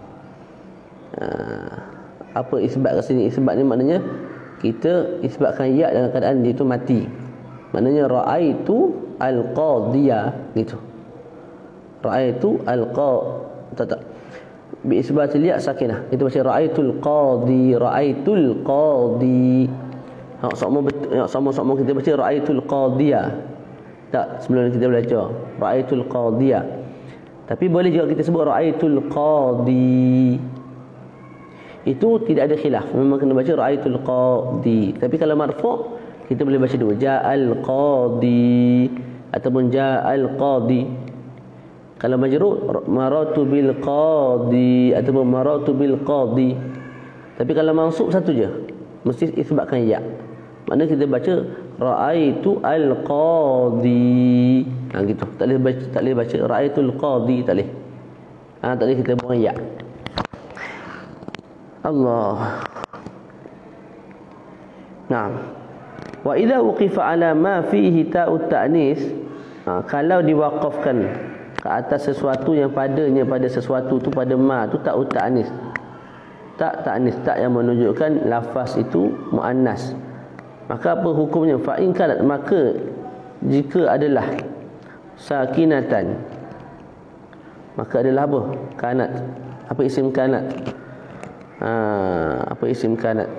Uh, apa isbat kat sini? Isbat ni maknanya kita isbatkan ya dalam keadaan dia tu mati. Maknanya raaitu al-qadiyah gitu. Raaitu al-qa tak tak. Bi isbatil ya sakinah. Itu macam raaitul qadi, raaitul qadi. Ha, sama sama sama kita baca raaitul qadiyah. Tak, sebelum kita belajar raaitul qadiyah. Tapi boleh juga kita sebut raaitul qadi. Itu tidak ada khilaf, memang kena baca raaitul qadi. Tapi kalau marfu' kita boleh baca dua, ja'al qadi ataupun ja'al qadi. Kalau majrur, maratu bil qadi ataupun maratu bil qadi. Tapi kalau mansub satu je, mesti isbatkan ya. Maknanya kita baca raaitu al qadi. Ha gitu. Tak boleh baca, tak boleh baca raaitul qadi, tak boleh. Ha, tak boleh kita buang ya. Allah. Naam. Wa idza wuqifa ala ma fihi ta'ut ta'nis, ha, kalau diwaqafkan ke atas sesuatu yang padanya pada sesuatu tu, pada ma tu ta'ut ta'nis. Tak ta'nis, tak yang menunjukkan lafaz itu muannas. Maka apa hukumnya? Fa in kanat, maka jika adalah sakinatan, maka adalah apa? Kanat. Apa isim kanat? uh, apa isim kanat?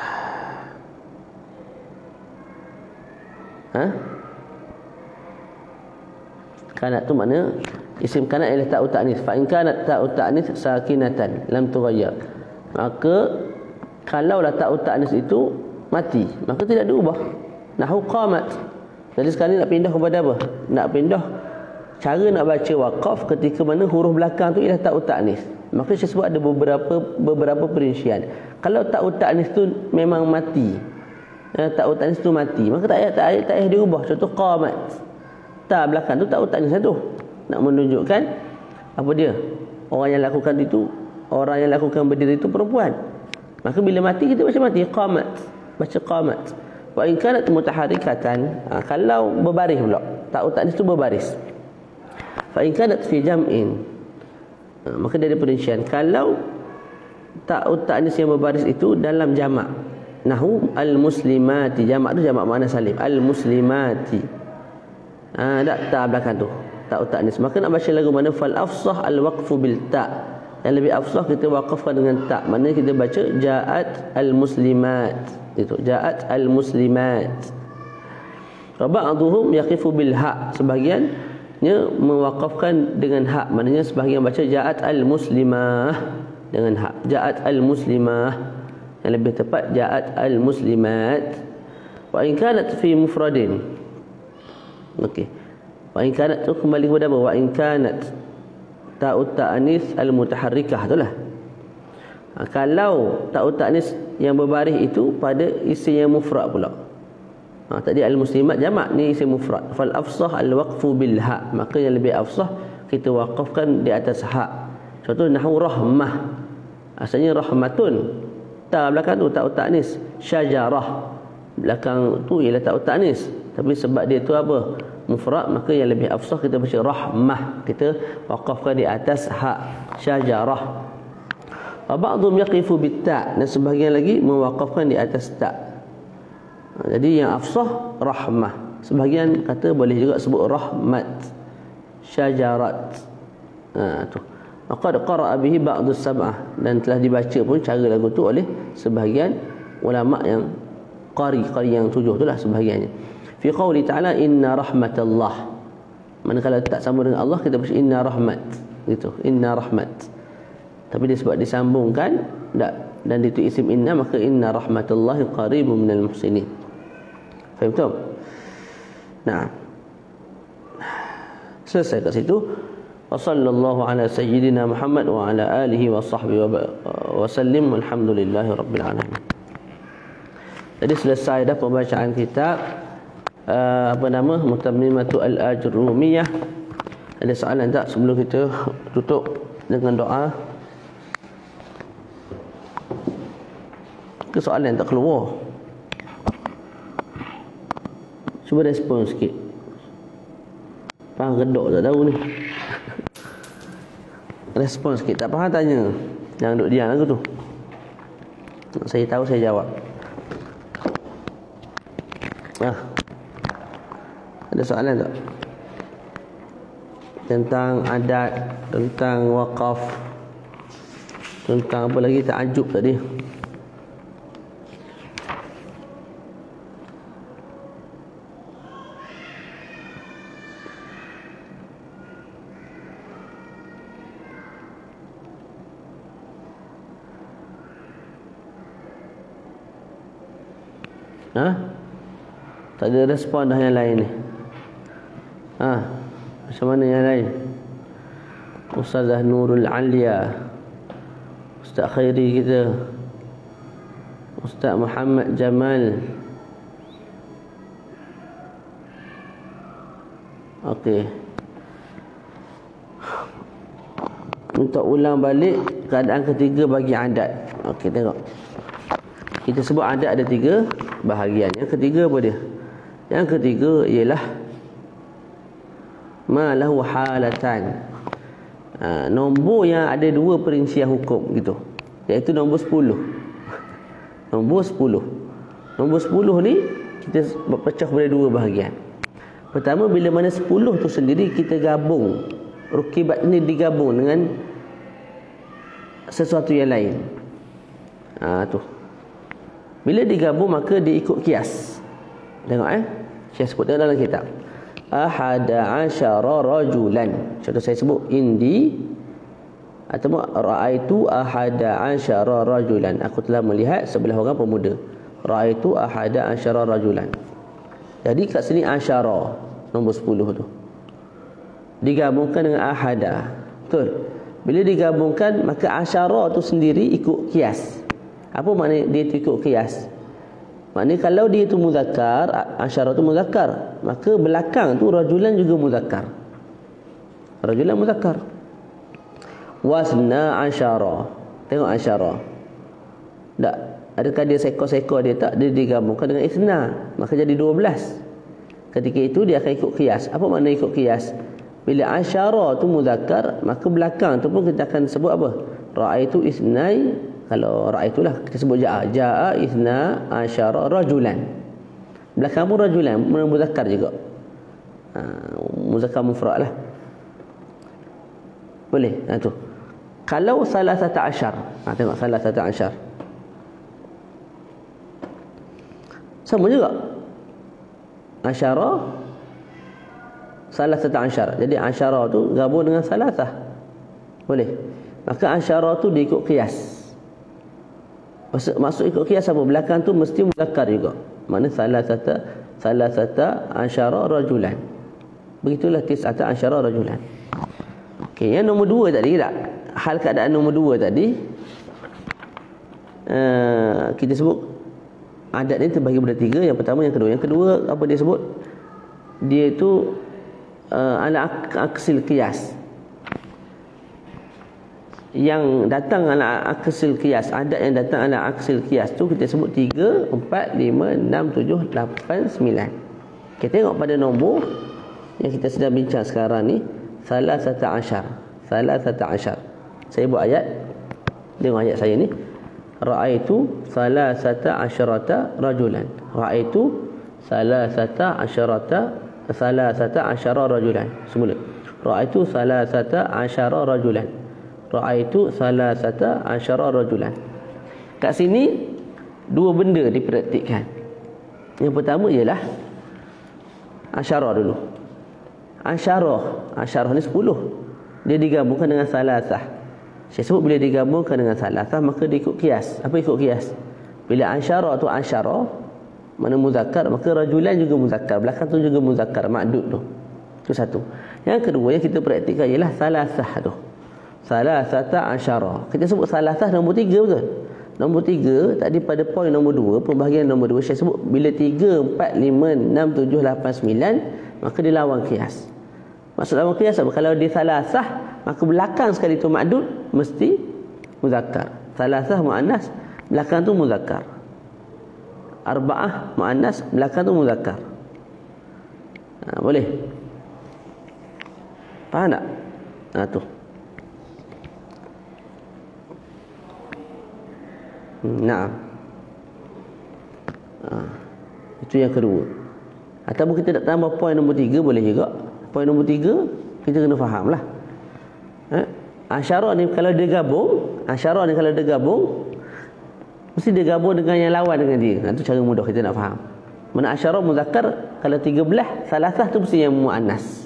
Ha? Kanat tu makna isim kanat ialah ta'u ta'nis. Fa in kanat ta'u ta'nis sakinatan lam tughayyar. Maka kalaulah ta'u ta'nis itu mati, maka tidak diubah. Nahu qamat. Jadi sekarang ni nak pindah kepada apa? Nak pindah cara nak baca waqaf ketika mana huruf belakang tu ialah ta'u ta'nis. Maka saya sebut ada beberapa beberapa perincian. Kalau ta'u ta'nis tu memang mati, eh, ta'u ta'nis tu mati, maka tak payah tak payah tak payah diubah. Contoh qamat. Ta belakang tu ta'u ta'nis tu. Nak menunjukkan apa dia? Orang yang lakukan itu, orang yang lakukan berdiri itu perempuan. Maka bila mati kita baca mati, qamat. Baca qamat. Wa in kanat mutaharrikatan, ha, kalau berbaris pula. Ta'u ta'nis tu berbaris. Fa in kanat fi jam'in, ha, maka dia ada perincian. Kalau ta'u ta'nis yang berbaris itu dalam jamak, nahu al-muslimati, jamak tu jamak makna salim, al-muslimati. Ah, ha, tak ta belakang tu, ta'u ta'nis. Maka nak baca lagu mana? Fal afsah al-waqfu bil ta'. Yang lebih afsah kita waqafkan dengan ta'. Maknanya kita baca ja'at al-muslimat. Itu ja'at al-muslimat. Wa ba'dhum yaqifu bil ha'. Sebahagiannya mewaqafkan dengan ha'. Maknanya sebahagian baca ja'at al-muslimah dengan ha'. Ja'at al-muslimah. Yang lebih tepat ja'at al-muslimat. Wa in kanat fi mufradin. Okey. Wa in kanat tu kembali kepada apa? Wa in kanat ta'u ta'anis al-mutaharrikah, itulah. Ha, kalau ta'u ta'anis yang berbaris itu pada isim yang mufrad pula. Ha, tadi al-muslimat jamak, ni isim mufrad. Fal afsah al-waqfu bil ha. Maka yang lebih afsah kita waqafkan di atas ha. Contoh nahwu rahmah. Asalnya rahmatun. Ta belakang tu ta'u ta'anis. Syajarah. Belakang tu ialah ta'u ta'anis. Tapi sebab dia tu apa? Mufrad, maka yang lebih afsah kita baca rahmah. Kita waqafkan di atas ha. Syajarah. Wa ba'dhum yaqifu bit ta', dan sebahagian lagi mewaqafkan di atas ta'. Jadi yang afsah rahmah. Sebahagian kata boleh juga sebut rahmat. Syajarat. Ha tu. Qad qara'a bihi ba'dus sab'ah, dan telah dibaca pun cara lagu tu oleh sebahagian ulama yang qari, qari yang tujuh itulah sebahagiannya. Fi qouli ta'ala inna rahmatallah. Manakala tak sama dengan Allah kita baca inna rahmat. Gitu. Inna rahmat. Tapi dia sebab disambungkan tak, dan itu isim inna, maka inna rahmatullahi qaribun minal muhsinin. Faham tak? Nah. Selesai kat situ. Wa sallallahu ala sayyidina Muhammad wa ala alihi wa sahbihi wa sallim. Alhamdulillahi rabbil alamin. Jadi selesai dah pembacaan kitab uh, apa nama Mutammimatu al-Ajrumiyah. Ada soalan tak sebelum kita tutup dengan doa? Ke soalan tak keluar? Cuba respon sikit. Faham gedok tak tahu ni. Respon sikit. Tak faham tanya. Jangan duduk diam lagu tu. Saya tahu saya jawab. Ah. Ada soalan tak? Tentang adat, tentang waqaf, tentang apa lagi, ta'ajub tadi. Ha? Tak ada respon dah yang lain ni. Ha? Macam mana yang lain? Ustazah Nurul Alia, Ustaz Khairi kita, Ustaz Muhammad Jamal. Okey. Untuk ulang balik keadaan ketiga bagi adat. Okey, tengok. Kita sebut adat ada tiga bahagian. Yang ketiga apa dia? Yang ketiga ialah ma lahu halatan. Ha, nombor yang ada dua perincian hukum gitu. Iaitu nombor sepuluh. Nombor sepuluh. Nombor sepuluh ni kita pecah pada dua bahagian. Pertama, bila mana sepuluh tu sendiri kita gabung. Rukibat ni digabung dengan sesuatu yang lain. Ha, tu. Bila digabung maka dia ikut kias. Tengok eh. Saya sebut dalam kitab. Ahada asyara rajulan. Contoh saya sebut indi atau ra'aitu ahada asyara rajulan. Aku telah melihat sebelah orang pemuda. Ra'aitu ahada asyara rajulan. Jadi kat sini asyara nombor sepuluh tu digabungkan dengan ahada. Betul. Bila digabungkan maka asyara tu sendiri ikut kias. Apa makna dia tu ikut kias? Maknanya kalau dia tu muzakkar, asyara tu muzakkar, maka belakang tu rajulan juga muzakkar. Rajulan muzakkar. Wasna asyara. Tengok asyara. Tak, adakah dia sekor-sekor dia tak? Dia digabungkan dengan isna, maka jadi dua belas. Ketika itu dia akan ikut qiyas. Apa makna ikut qiyas? Bila asyara tu muzakkar, maka belakang tu pun kita akan sebut apa? Ra'aitu isnai. Kalau ra'aitulah kita sebut ja'a. Ja'a isna asyara rajulan. Belakang pun rajulan, muzakkar juga. Ha, muzakkar mufrad lah. Boleh. Ha, tu. Kalau salasata asyar. Ha, tengok salasata asyar. Sama juga. Asyara salasata asyar. Jadi asyara tu gabung dengan salasah. Boleh. Maka asyara tu dia ikut qiyas. Maksud, maksud ikut qiyas apa? Belakang tu mesti muzakkar juga. Makna salasata salasata asyara rajulan. Begitulah tis'ata asyara rajulan. Okey, yang nombor dua tadi tak? Hal keadaan nombor dua tadi uh, kita sebut adat ni terbahagi pada tiga. Yang pertama, yang kedua. Yang kedua apa dia sebut? Dia itu uh, ala aksil qiyas. Yang datang ala aksil qiyas, adat yang datang ala aksil qiyas tu kita sebut tiga, empat, lima, enam, tujuh, lapan, sembilan. Kita tengok pada nombor yang kita sedang bincang sekarang ni, salasata asyar. Salasata asyar. Saya buat ayat. Tengok ayat saya ni. Ra'aitu salasata asyarata rajulan. Ra'aitu salasata asyarata salasata asyara rajulan. Semula. Ra'aitu salasata asyara rajulan. Ra'aitu salasata asyara rajulan. Kat sini dua benda dipraktikkan. Yang pertama ialah asyara dulu. Asyara, asyara ni sepuluh. Dia digabungkan dengan salasah. Saya sebut bila digabungkan dengan salasah maka dia ikut qiyas. Apa ikut qiyas? Bila asyara tu asyara, mana muzakkar, maka rajulan juga muzakkar. Belakang tu juga muzakkar, ma'dud tu. Itu satu. Yang kedua yang kita praktikkan ialah salasah tu. Salasata asyara. Kita sebut salasah nombor tiga, betul? Nombor tiga, tadi pada poin nombor dua, pembahagian nombor dua, saya sebut bila tiga, empat, lima, enam, tujuh, lapan, sembilan, maka dia lawan qiyas. Maksud lawan qiyas apa? Kalau dia salasah, maka belakang sekali tu ma'dud mesti muzakkar. Salasah muannas, belakang tu muzakkar. Arba'ah muannas, belakang tu muzakkar. Ha, boleh? Faham tak? Ha, tu. Nah, ha, itu yang kedua. Ataupun kita nak tambah poin nombor tiga, boleh juga. Poin nombor tiga kita kena faham lah. Ha? Asyara ni kalau dia gabung, asyara ni kalau dia gabung, mesti dia gabung dengan yang lawan dengan dia. Itu cara mudah kita nak faham. Mana asyara muzakkar, kalau tiga belas, salasah tu mesti yang muannas.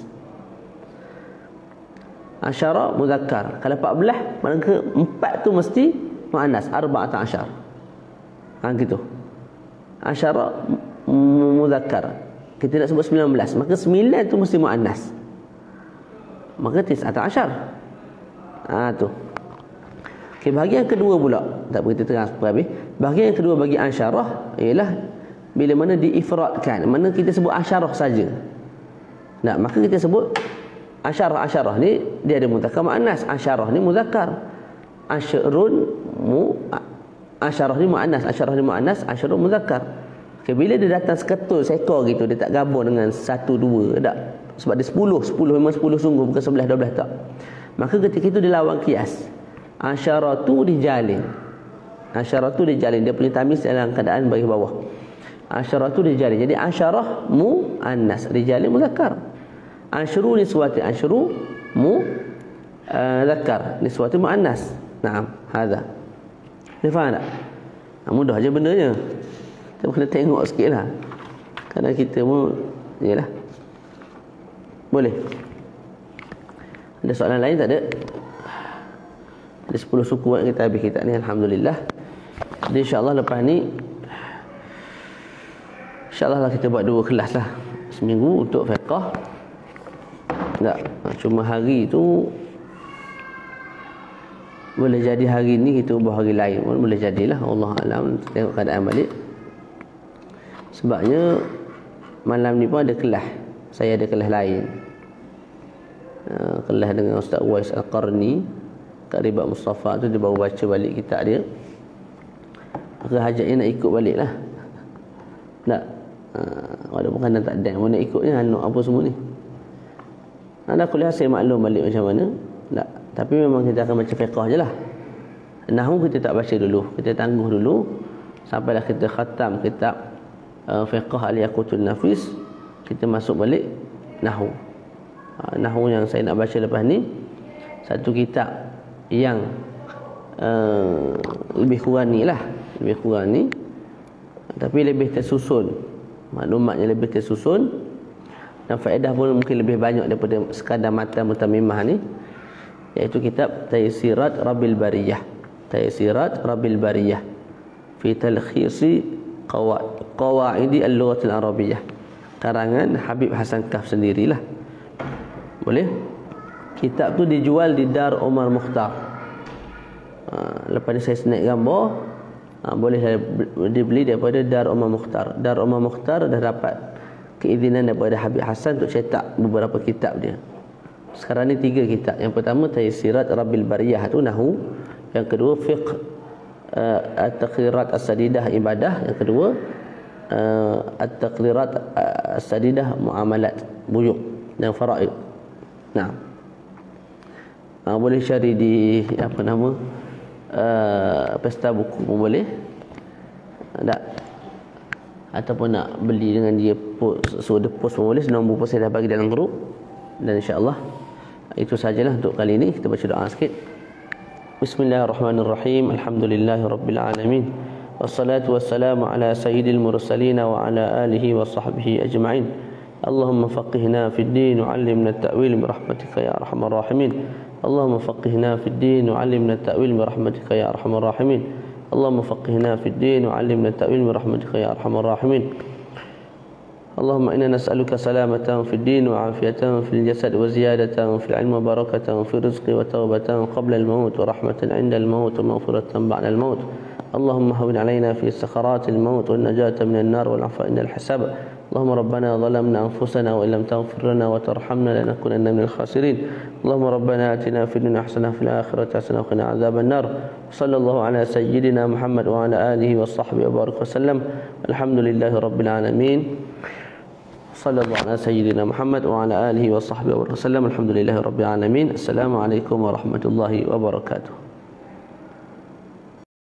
Asyara muzakkar. Kalau empat belas, maka empat tu mesti muannas, arba'ata asyar. Ha, gitu. Asyara muzakkar. Kita nak sebut sembilan belas, maka sembilan tu mesti muannas. Maka tis'ata asyar. Ha, tu. Okey, bahagian kedua pula, tak boleh kita terang sampai habis. Bahagian yang kedua bagi asyarah ialah bila mana diifradkan, mana kita sebut asyarah saja. Nah, maka kita sebut asyarah. Asyarah ni dia ada muzakkar muannas. Asyarah ni muzakkar. Asyrun mu asyarah ni muannas, asyarah ni muannas, asyrun muzakkar. Okay, bila dia datang seketul seekor gitu, dia tak gabung dengan satu dua, tak. Sebab dia sepuluh, sepuluh memang sepuluh sungguh, bukan sebelas dua belas, tak. Maka ketika itu dia lawan qiyas. Asyaratu dijalin. Asyaratu dijalin, dia punya tamis dalam keadaan bagi bawah. Asyaratu dijalin. Jadi asyarah muannas, dijalin muzakkar. Asyru niswati, asyru mu uh, zakkar, niswati muannas. Naam, hadha. Dia faham tak? Ha, mudah je bendanya. Kita kena tengok sikit lah. Kadang kita pun, yalah. Boleh. Ada soalan lain tak ada? Ada sepuluh suku yang kita habis kitab ni, alhamdulillah. Jadi insya-Allah lepas ni insya-Allah lah kita buat dua kelas lah seminggu untuk fiqh. Tak, cuma hari tu boleh jadi hari ni kita ubah hari lain pun boleh jadilah, Allah alam, tengok keadaan balik. Sebabnya malam ni pun ada kelas, saya ada kelas lain, uh, kelas dengan Ustaz Uwais Al-Qarni kat Ribat Mustafa tu, dia baru baca balik kitab dia. Maka hajatnya nak ikut balik lah. Tak, uh, walaupun kan tak ada pun nak ikutnya, anak apa semua ni. Anda kuliah saya maklum balik macam mana. Tak, tapi memang kita akan baca fiqh je lah. Nahwu kita tak baca dulu, kita tangguh dulu sampailah kita khatam kitab uh, fiqh Al-Yaqutul Nafis, kita masuk balik nahwu. Uh, nahwu yang saya nak baca lepas ni satu kitab yang uh, lebih kurang ni lah, lebih kurang ni, tapi lebih tersusun, maklumatnya lebih tersusun dan faedah pun mungkin lebih banyak daripada sekadar matan mutamimah ni, iaitu kitab Taysirat Rabbil Bariyah, Taysirat Rabbil Bariyah fi talkhisi qawaidi al-lughatil arabiyyah, karangan Habib Hasan Kaf sendirilah. Boleh? Kitab tu dijual di Dar Omar Mukhtar. Ha, lepas ni saya snap gambar, ha, boleh dibeli daripada Dar Omar Mukhtar. Dar Omar Mukhtar dah dapat keizinan daripada Habib Hasan untuk cetak beberapa kitab dia. Sekarang ni tiga kitab. Yang pertama Taysirat Rabbil Bariyah tu nahwu, yang kedua fiqh uh, at-taqrirat as-sadidah ibadah, yang kedua uh, at-taqrirat as-sadidah muamalat, buyuk dan faraid. Nah, uh, boleh cari di apa nama uh, pesta buku pun boleh. Tak, ataupun nak beli dengan dia post, so dia post pun boleh. Nombor pun saya dah bagi dalam grup. Dan insya-Allah itu sajalah untuk kali ini. Kita baca doa sikit. Bismillahirrahmanirrahim. Alhamdulillahirabbil alamin. Wassalatu wassalamu ala sayyidil mursalin wa ala alihi wa sahbihi ajma'in. Allahumma faqihna fid din wa 'allimna at-ta'wil bi rahmatika ya arhamar rahimin. Allahumma faqihna fid din wa 'allimna at-ta'wil bi rahmatika ya arhamar rahimin. Allahumma faqihna fid din wa 'allimna at-ta'wil bi rahmatika ya arhamar rahimin. Allahumma inna nas'aluka salamatan fid din wa 'afiyatan fil jasad wa ziyadatan fil 'ilmi wa barakatan fil rizqi wa tawbatan qabla al-maut wa rahmatan 'inda al-maut wa maghfiratan ba'da al-maut. Allahumma hawwin 'alaina fi sakaratil maut wan najata minan nar wal 'afwa 'inda al-hisab. Allahumma rabbana zalamna anfusana wa illam taghfir lana wa tarhamna lanakunanna minal khasirin. Allahumma rabbana atina fid dunya hasanah wa fil akhirati hasanah wa qina 'adzaban nar. Sallallahu ala sayyidina Muhammad wa ala alihi wa sahbihi wa baraka wasallam. Alhamdulillahi rabbil alamin. Sallallahu ala sayyidina Muhammad wa ala alihi wa sahbihi wa baraka wasallam. Alhamdulillahi rabbil alamin. Assalamualaikum warahmatullahi wabarakatuh.